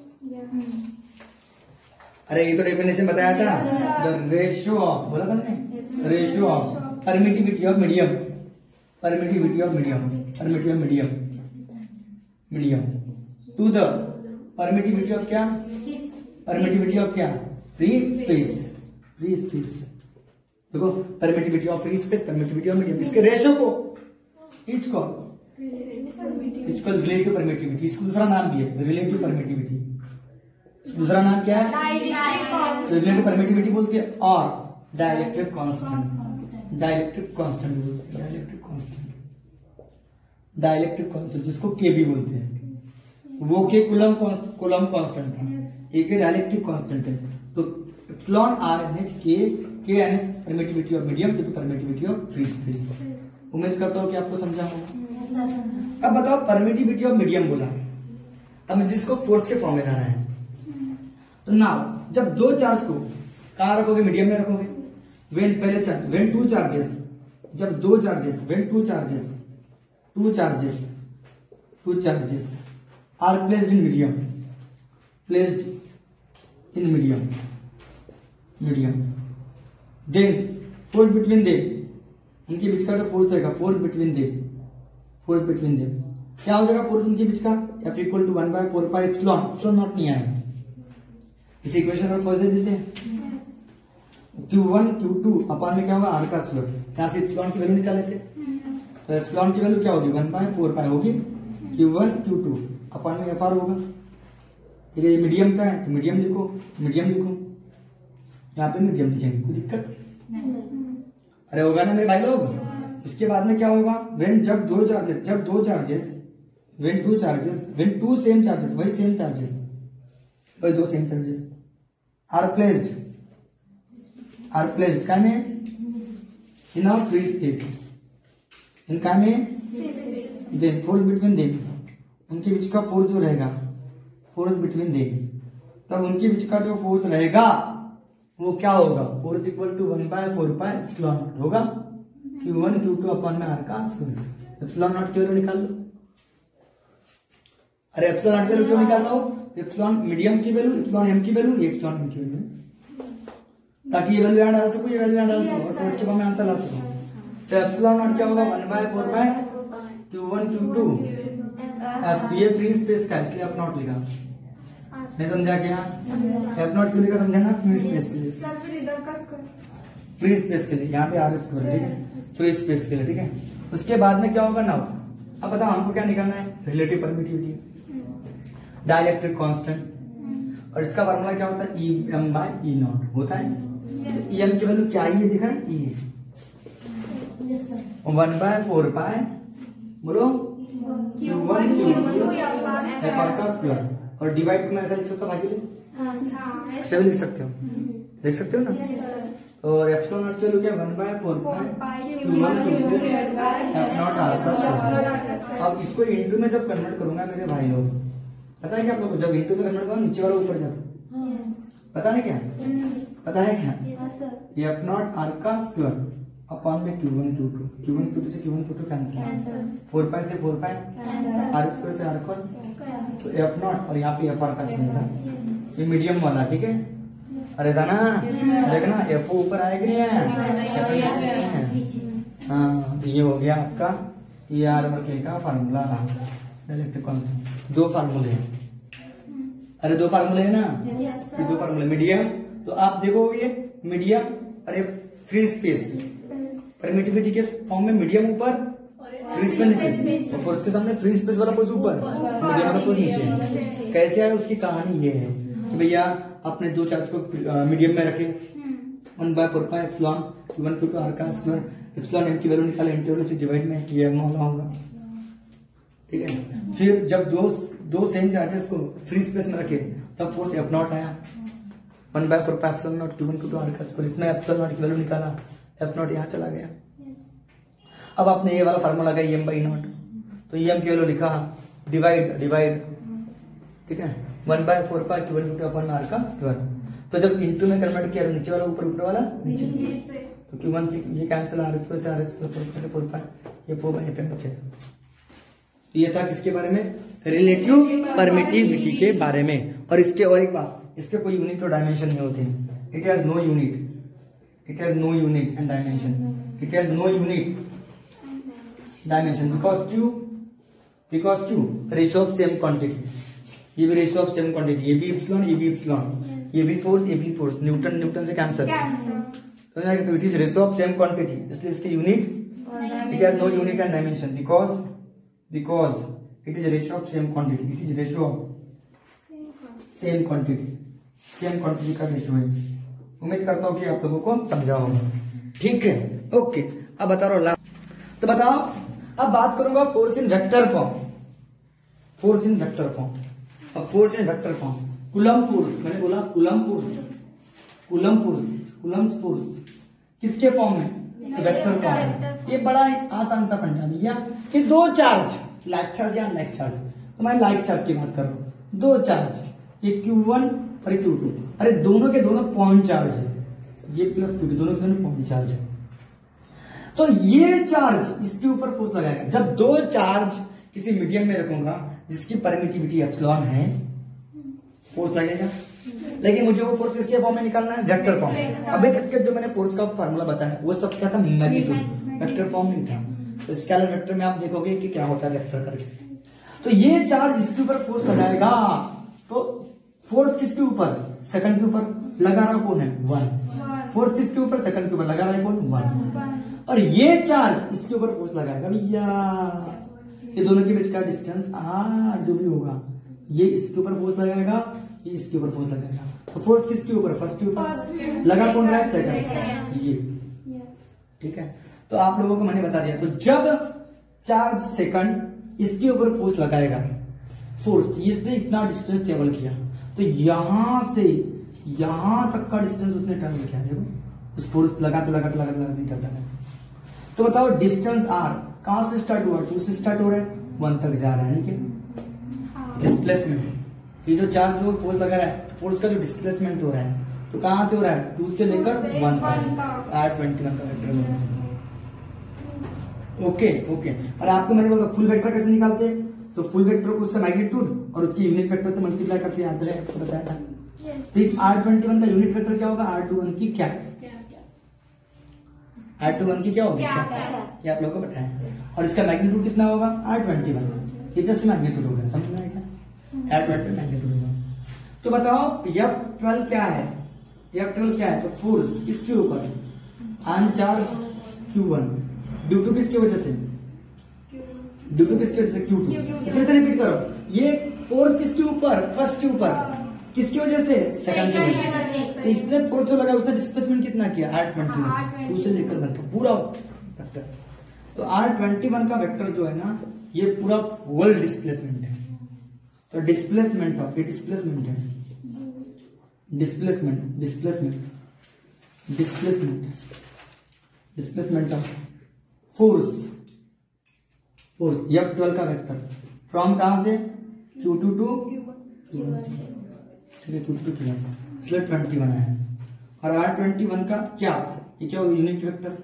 अरे ये तो डेफिनेशन बताया था, द रेशियो ऑफ, बोला था मैंने, ratio of permittivity of medium, permittivity of medium, permittivity of medium, medium to the permittivity of क्या, परमिटिविटी ऑफ क्या, फ्री स्पेस, फ्री स्पेस, देखो permittivity of free space, permittivity of medium, इसके ratio को, इच को, इसको रिलेटिव परमिटिविटी, इसको दूसरा नाम भी है रिलेटिव परमिटिविटी, दूसरा नाम क्या है, रिलेटिव परमिटिविटी बोलते हैं, और डाइलेक्ट्रिक कांस्टेंट, डाइलेक्ट्रिक कांस्टेंट बोलते हैं, डाइलेक्ट्रिक कांस्टेंट, डाइलेक्ट्रिक कांस्टेंट जिसको के भी बोलते हैं, वो के कूलम कूलम कांस्टेंट था, एक डाइलेक्ट्रिक कांस्टेंट है, तो epsilon R N H K K N H permittivity of medium to permittivity of free space. उम्मीद करता हूँ कि आपको समझा होगा। अब बताओ परमिटिविटी ऑफ मीडियम बोला, अब जिसको फोर्स के फॉर्म में लाना है, तो नाउ जब दो चार्ज को कहां रखोगे, मीडियम में रखोगे, वेन पहले चार्ज, वेन टू चार्जेस, जब दो charges, when two charges, two charges, two charges are placed in medium, placed in medium, medium, then force between them, उनके बीच का जो फोर्स रहेगा, force between them, force between them क्या हो जाएगा, फोर्स उनके बीच का F equal to one by four pi epsilon, epsilon naught नहीं आएगा, इस इक्वेशन में फोर्स दे देते हैं। Q one Q two upon में क्या होगा आर का स्क्वायर, यहाँ से एप्सिलॉन की वैल्यू निकाल लेते हैं। तो एप्सिलॉन की वैल्यू क्या होगी वन बाय फोर पाई होगी Q one Q two upon में एफ आर होगा। ठीक है, ये मीडियम का है तो मीडियम लिखो, मीडियम लिखो, यहाँ पे मीडियम लिखेंगे, कोई दिक्कत अरे होगा ना मेरे भाई लोग। इसके बाद में क्या होगा, वेन जब दो चार्जेस जब दो charges when two charges when two same charges वही सेम चार्जेस वही दो same charges are placed are placed का में इन आवर फ्री स्पेस इनका में देन फोर्स बिटवीन देम, उनके बीच का फोर्स जो रहेगा फोर्स बिटवीन देम, तब उनके बीच का जो फोर्स रहेगा वो क्या होगा, force equal to one by four by epsilon naught होगा Q one Q two upon में आर का स्क्वायर। एप्सिलॉन नॉट की वैल्यू निकाल लो। अरे एप्सिलॉन नॉट की वैल्यू क्यों निकाल लो, एप्सिलॉन मीडियम की वैल्यू, एप्सिलॉन एम की वैल्यू, एप्सिलॉन एम की वैल्यू, ताकि ये वैल्यू यहां डाल सको, ये वैल्यू यहां डाल सको और फोर्स के बाद में आंसर ला सको। तो एप्सिलॉन नॉट क्या होगा one by four by Q one Q two, अब ये फ्री स्पेस का इसलिए एफ नॉट लिखा, नहीं समझा क्या, एफ नॉट क्यों लिखा समझा ना, फ्री स्पेस के लिए, फ्री स्पेस के लिए, यहाँ पे आर स्क्वायर, ठीक है, फ्री स्पेस के लिए, ठीक है। उसके बाद में क्या होगा नाउ, अब बताओ हमको क्या निकालना है, रिलेटिव परमिटिविटी, डाइलेक्ट्रिक कांस्टेंट, और इसका फार्मूला क्या होता है, E M by E naught होता है। ई एम की वैल्यू क्या है, ये दिखा है, E one by four by बोलो Q one Q two F R का स्क्वायर, और डिवाइड में ऐसा लिख सकते हो भाई, ऐसे भी लिख सकते हो, देख सकते हो ना। और एप्सिलॉन नॉट की वैल्यू क्या, one by four by Q one Q two F naught R का स्क्वायर। अब इसको इंटू में जब कन्वर्ट करूंगा मेरे भाई लोग, पता है क्या आप लोग, जब इंटू में कन्वर्ट करूंगा नीचे वाला ऊपर जाता, पता है क्या, पता है क्या, एफ नॉट आर का स्क्वायर अपॉन में Q one Q two, Q one Q two से Q one Q two cancel, four pi से फोर पाई, आर स्क्वायर से आर स्क्वायर, तो एफ नॉट और यहाँ पे एफ आर का स्क्वायर था, ये मीडियम वाला, ठीक है। अरे दाना देखना एफ ऊपर आएगा नहीं है, हाँ ये हो गया आपका ये आर और के का फार्मूला, डाइलेक्ट्रिक कांस्टेंट, दो फार्मूले हैं, अरे दो फार्मूले है ना, ये दो फार्मूले, मीडियम, तो आप देखोगे मीडियम, अरे फ्री स्पेस परमिटिविटी के फॉर्म में मीडियम ऊपर, फ्री स्पेस नीचे, और फोर्स के सामने फ्री स्पेस वाला फोर्स ऊपर, मीडियम वाला फोर्स नीचे। कैसे है उसकी कहानी, ये है कि भैया अपने दो चार्ज को मीडियम में रखे, one by four pi epsilon Q one Q two R का स्क्वायर, एप्सिलॉन एम की वैल्यू निकाले, इंटीग्रल से डिवाइड में ये एम वाला होगा, ठीक है। फिर जब दो दो सेम चार्जेस को फ्री स्पेस में रखे तब फोर्स एफ नॉट आया, one by four pi epsilon naught Q one Q two R का स्क्वायर, इसमें एप्सिलॉन नॉट की वैल्यू निकाला, एफ नॉट यहाँ चला गया। अब आपने ये वाला फार्मूला लगाया ई एम बाई नॉट, तो ई एम की वैल्यू लिखा, डिवाइड डिवाइड, ठीक है, one by four pi Q one Q two upon R का स्क्वायर, तो जब इंटू में कन्वर्ट किया नीचे वाला ऊपर, ऊपर वाला नीचे, तो क्यू वन से ये कैंसिल, आर स्क्वायर से आर स्क्वायर फोर पाई, ये फोर बाई पे बचेगा। ये था किसके बारे में, रिलेटिव परमिटिविटी के बारे में। और इसके और एक बात, इसके कोई यूनिट और डायमेंशन नहीं होते, it has no unit, it has no unit and dimension, it has no unit dimension because q because q ratio of same quantity, ये भी रेशियो ऑफ सेम क्वांटिटी, ये भी एप्सिलॉन ये भी एप्सिलॉन, ये भी फोर्स ये भी फोर्स, न्यूटन न्यूटन से कैंसिल, तो it is ratio of same quantity, इसलिए इसके unit, it has no unit and dimension because because it is ratio of same quantity, it is ratio of same quantity, same quantity का ratio है। उम्मीद करता हूँ कि आप लोगों को समझा होगा, ठीक है, ओके। अब बता रहा हूँ, तो बताओ, अब बात करूंगा force in vector form, force in vector form, अब force in vector form, Coulomb force, मैंने बोला Coulomb force, Coulomb force, Coulomb force किसके फॉर्म में, वेक्टर फॉर्म में। ये बड़ा आसान सा फंडा भैया कि दो चार्ज, लाइक चार्ज या लाइक चार्ज, तो मैं लाइक चार्ज की बात कर रहा हूँ, दो चार्ज, ये क्यू वन और क्यू टू, अरे दोनों के दोनों पॉइंट चार्ज है, ये प्लस क्यू टू, दोनों के दोनों पॉइंट चार्ज है, तो ये चार्ज इसके ऊपर फोर्स लगाएगा। जब दो चार्ज किसी मीडियम में रखूंगा जिसकी परमिटिविटी एप्सिलॉन है, फोर्स लगेगा, लेकिन मुझे वो फोर्स किसके फॉर्म में निकालना है, वेक्टर फॉर्म में। अभी तक के जो मैंने फोर्स का फार्मूला बताया वो सब क्या था, मैग्नीट्यूड, वेक्टर फॉर्म नहीं था। तो स्केलर वेक्टर में आप देखोगे कि क्या होता है वेक्टर करके, तो ये चार्ज इसके ऊपर फोर्स लगाएगा, तो फोर्स किसके ऊपर, सेकंड के ऊपर, लगा रहा कौन है, वन। फोर्स किसके ऊपर, सेकंड के ऊपर, लगा रहा है कौन, वन। और ये चार्ज इसके ऊपर फोर्स लगाएगा भैया, ये दोनों के बीच का डिस्टेंस आर जो भी होगा, ये इसके ऊपर फोर्स लगाएगा, ये इसके ऊपर फोर्स लगाएगा। तो फोर्स किसके ऊपर, फर्स्ट के ऊपर, लगा कौन रहा है, सेकंड, ये। ठीक है, तो आप लोगों को मैंने बता दिया। तो जब चार्ज सेकंड इसके ऊपर फोर्स लगाएगा, फोर्स इसने इतना डिस्टेंस ट्रेवल किया, तो यहां से यहां तक का डिस्टेंस उसने ट्रेवल किया, देखो उस फोर्स लगाते लगाते लगाते लगाते निकलता है। तो बताओ डिस्टेंस आर कहां से स्टार्ट हुआ, टू से स्टार्ट हो रहा है, वन तक जा रहा है, नहीं क्या, डिस्प्लेसमेंट। ये जो चार्ज जो फोर्स लगा रहा है, तो फोर्स का जो डिस्प्लेसमेंट हो रहा है, तो कहां से हो रहा है, टू से लेकर वन तक, आर ट्वेंटी वन का वेक्टर। Okay okay. और आपको मैंने बोला फुल वेक्टर कैसे निकालते हैं, तो फुल वेक्टर को उसका मैग्नीट्यूड और उसकी यूनिट वेक्टर से मल्टीप्लाई करके याद रहे, आपको बताया था। तो इस आर ट्वेंटी वन का यूनिट वेक्टर क्या होगा, आर टू वन की क्या, आर टू वन की क्या होगी, ये आप लोगों को बताया। और इसका मैग्नीट्यूड कितना होगा, आर ट्वेंटी वन, ये जस्ट मैग्नीट्यूड होगा, समझ में आएगा, आर ट्वेंटी मैग्नीट्यूड होगा। तो बताओ एफ ट्वेल्व क्या है, एफ ट्वेल्व क्या है, तो फोर्स किसके ऊपर, on charge Q one, due to किसकी वजह से, ड्यू टू किसकी वजह से, क्यू टू। फिर से रिपीट करो, ये फोर्स किसके ऊपर, फर्स्ट के ऊपर, किसकी वजह से, सेकंड की वजह से। तो इसने फोर्स जो लगा उसने डिस्प्लेसमेंट कितना किया, आर ट्वेंटी वन, टू से लेकर वन तक पूरा वेक्टर। तो आर ट्वेंटी वन का वेक्टर जो है ना, ये पूरा वर्ल्ड डिस्प्लेसमेंट है। तो डिस्प्लेसमेंट ऑफ, ये डिस्प्लेसमेंट है, displacement displacement displacement displacement of force, force F twelve का वेक्टर फ्रॉम कहां से, Q two two Q one, ठीक है, क्यू टू क्यू वन, इसलिए ट्वेंटी वन है। और आर ट्वेंटी वन का क्या, ये क्या होगा, unit vector,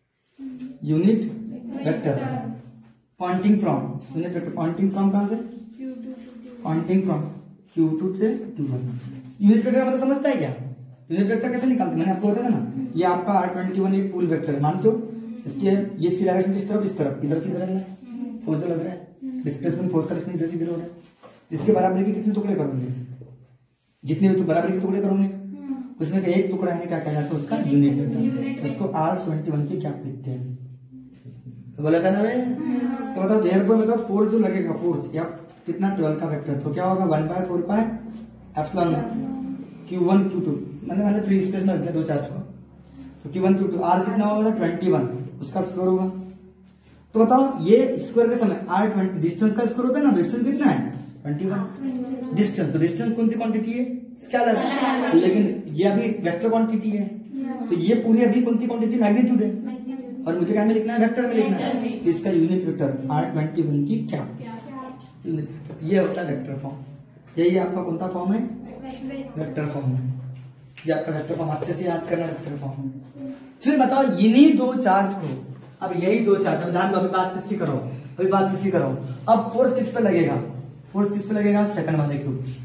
unit vector pointing from, unit vector pointing from कहां से, पॉइंटिंग फ्रॉम क्यू टू से क्यू वन। यूनिट वेक्टर मतलब समझता है क्या, यूनिट वेक्टर कैसे निकालते, मैंने आपको बताया था ना, ये आपका आर ट्वेंटी वन एक पूल वेक्टर है, मानते हो, इसकी ये इसकी डायरेक्शन किस तरफ, इस तरफ, इधर से इधर है, फोर्स जो लग रहा है, डिस्प्लेसमेंट फोर्स का डिस्प्लेसमेंट इधर से इधर हो रहा है। इसके बराबरी के कितने टुकड़े करोगे, जितने भी तो बराबरी के टुकड़े करोगे, उसमें से एक टुकड़ा है क्या कहना है, तो उसका यूनिट वेक्टर, उसको आर ट्वेंटी वन की क्या लिखते हैं, तो बोला था ना भाई। तो बताओ देर पर बताओ फोर्स जो लगेगा, फोर्स या कितना, ट्वेल्व का वेक्टर, तो क्या होगा, one by four pi epsilon Q one Q two, मैंने मैंने फ्री स्पेस में रख दिया दो चार्ज को, तो Q one Q two, R कितना होगा, ट्वेंटी वन, उसका स्क्वायर होगा। तो बताओ ये स्क्वायर के समय आर ट्वेंटी, डिस्टेंस का स्क्वायर होता है ना, डिस्टेंस कितना है, ट्वेंटी वन डिस्टेंस, तो डिस्टेंस कौन सी क्वांटिटी है, स्केलर, लेकिन ये अभी वेक्टर क्वांटिटी है, तो ये पूरी अभी कौन सी क्वांटिटी, मैग्नीट्यूड है, और मुझे क्या में लिखना है, वेक्टर में लिखना है, तो इसका unit vector R twenty one की क्या, यूनिट वेक्टर, ये होता है वेक्टर फॉर्म। यही आपका कौन सा फॉर्म है, वेक्टर फॉर्म है, ये आपका वेक्टर फॉर्म, अच्छे से याद करना वेक्टर फॉर्म। फिर बताओ इन्हीं दो चार्ज को, अब यही दो चार्ज, अब ध्यान दो, अभी बात किसकी करो, अभी बात किसकी करो, अब फोर्स किस पे लगेगा, फोर्स किस पे लगेगा, सेकंड वाले के ऊपर,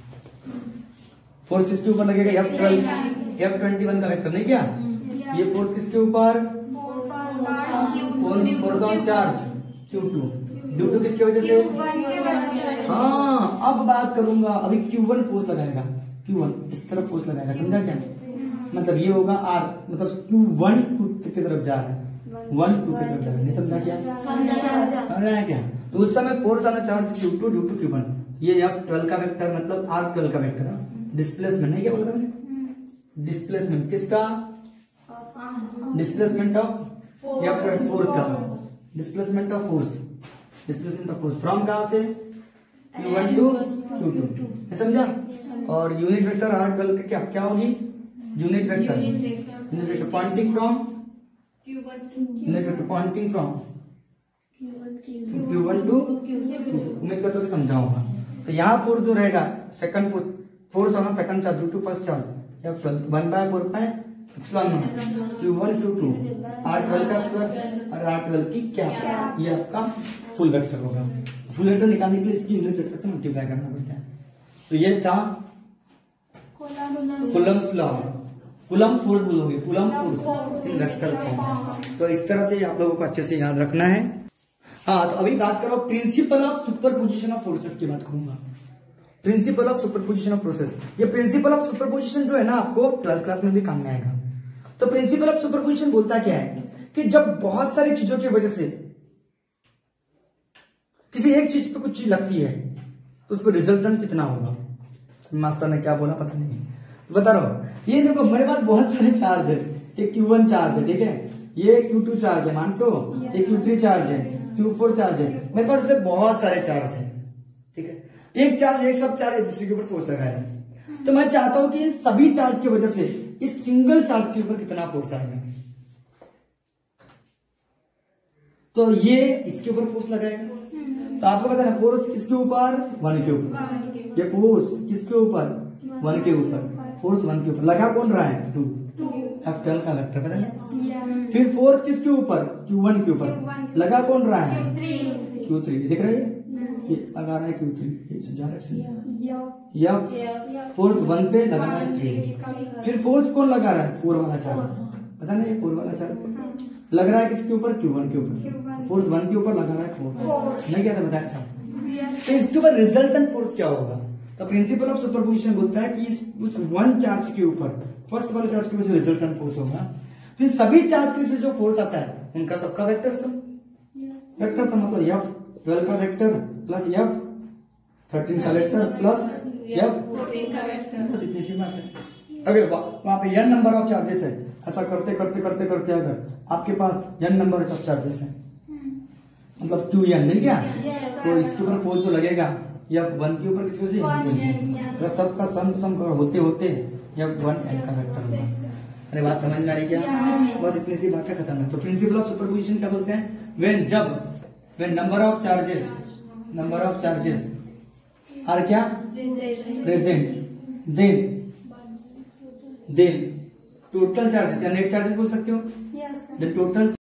फोर्स किसके ऊपर लगेगा, F twelve, F twenty one का वेक्टर, नहीं क्या, ये फोर्स किसके ऊपर, force on charge Q two, due to किसकी वजह से, हाँ अब बात करूंगा, अभी क्यू वन फोर्स लगाएगा, क्यू वन इस तरफ फोर्स लगाएगा, समझा क्या, मतलब ये होगा आर, मतलब क्यू वन टू की तरफ जा रहा है, वन टू की तरफ जा रहा है, नहीं समझा क्या, समझ रहा है क्या। तो उस समय force on charge Q two due to Q one, ये एफ ट्वेल्व का वेक्टर मतलब आर ट्वेल्व का वेक्टर, डिस्प्लेसमेंट नहीं क्या बोला था मैंने, डिस्प्लेसमेंट किसका, डिस्प्लेसमेंट ऑफ फोर्स का, displacement of force, displacement of force from कहां से, Q one two Q two, समझा। और यूनिट वेक्टर आर ट्वेल्व का क्या क्या होगी, unit vector, unit vector pointing from, unit vector pointing from Q one two, उम्मीद करता हूँ समझाऊंगा। तो यहाँ फोर्स जो रहेगा, second force on second charge due to first charge, F twelve one by four pi epsilon Q one Q two, R twelve का square और आर ट्वेल्व की क्या, ये आपका फुल वेक्टर होगा। फुल वेक्टर निकालने के लिए इसकी यूनिट वेक्टर से मल्टीप्लाई करना पड़ता है। तो ये था कूलम्ब लॉ, कूलम्ब फोर्स बोलोगे, Coulomb force in vector form. तो इस तरह से आप लोगों को अच्छे से याद रखना है। हाँ, तो अभी बात करो principle of superposition of forces की बात करूंगा। Principle of superposition of process. ये प्रिंसिपल ऑफ सुपरपोजिशन जो है ना आपको ट्वेल्थ क्लास में भी काम में आएगा। तो प्रिंसिपल ऑफ सुपरपोजिशन बोलता क्या है कि जब बहुत सारी चीजों की वजह से किसी एक चीज पे कुछ चीज लगती है तो उस पर रिजल्टेंट कितना होगा। मास्टर ने क्या बोला पता नहीं, बता रहा हूं। ये देखो मेरे पास बहुत सारे चार्ज है, एक क्यू वन चार्ज है, ठीक है, ये क्यू टू चार्ज है, मान तो एक क्यू थ्री चार्ज है, क्यू फोर चार्ज है, मेरे पास ऐसे बहुत सारे चार्ज है, ठीक है। एक चार्ज एक सब चार्ज एक दूसरे के ऊपर फोर्स लगा रहे हैं, तो मैं चाहता हूं कि इन सभी चार्ज की वजह से इस सिंगल चार्ज के ऊपर कितना फोर्स आएगा। तो ये इसके ऊपर फोर्स लगाएगा, तो आपको पता है फोर्स किसके ऊपर, वन के ऊपर। ये फोर्स किसके ऊपर, वन के ऊपर, फोर्स वन के ऊपर। लगा कौन रहा है, टू, एफ ट्वेल्व का वेक्टर पता है। फिर फोर्स किसके ऊपर, क्यू वन के ऊपर। लगा कौन रहा है, क्यू थ्री, दिख रहा है ये लगा रहा है क्यू थ्री। या फोर्स वन पे लगा रहा है थ्री। फिर फोर्स कौन लगा रहा है, फोर वाला चार्ज, पता नहीं फोर वाला चार्ज लग रहा है किसके ऊपर, क्यू वन के ऊपर। फोर्स वन के ऊपर लगा रहा है फोर, नहीं क्या था बताया था। तो इसके ऊपर रिजल्टेंट फोर्स क्या होगा। तो प्रिंसिपल ऑफ सुपरपोजिशन बोलता है कि इस उस वन चार्ज के ऊपर फर्स्ट वाले चार्ज के ऊपर रिजल्टेंट फोर्स होगा, तो सभी चार्ज के जो फोर्स आता है उनका सबका वेक्टर सम। वेक्टर सम मतलब एफ ट्वेल्व का वेक्टर प्लस एफ थर्टीन का वेक्टर प्लस एफ फोर्टीन का वेक्टर, बस इतनी सी बात है। अगर वहां पे n नंबर ऑफ चार्जेस है, ऐसा करते करते करते करते अगर आपके पास n नंबर ऑफ चार्जेस है, मतलब क्यू एन नहीं क्या, तो इसके ऊपर फोर्स जो लगेगा या वन के ऊपर किसके से, सबका सम सम होते होते या वन एन का वेक्टर होगा। अरे बात समझ में आ रही क्या, बस इतनी सी बात है, खत्म है। तो प्रिंसिपल ऑफ सुपरपोजिशन क्या बोलते हैं, व्हेन जब when number of charges number of charges are क्या present, then then total charges या नेट चार्जेस बोल सकते हो, देन टोटल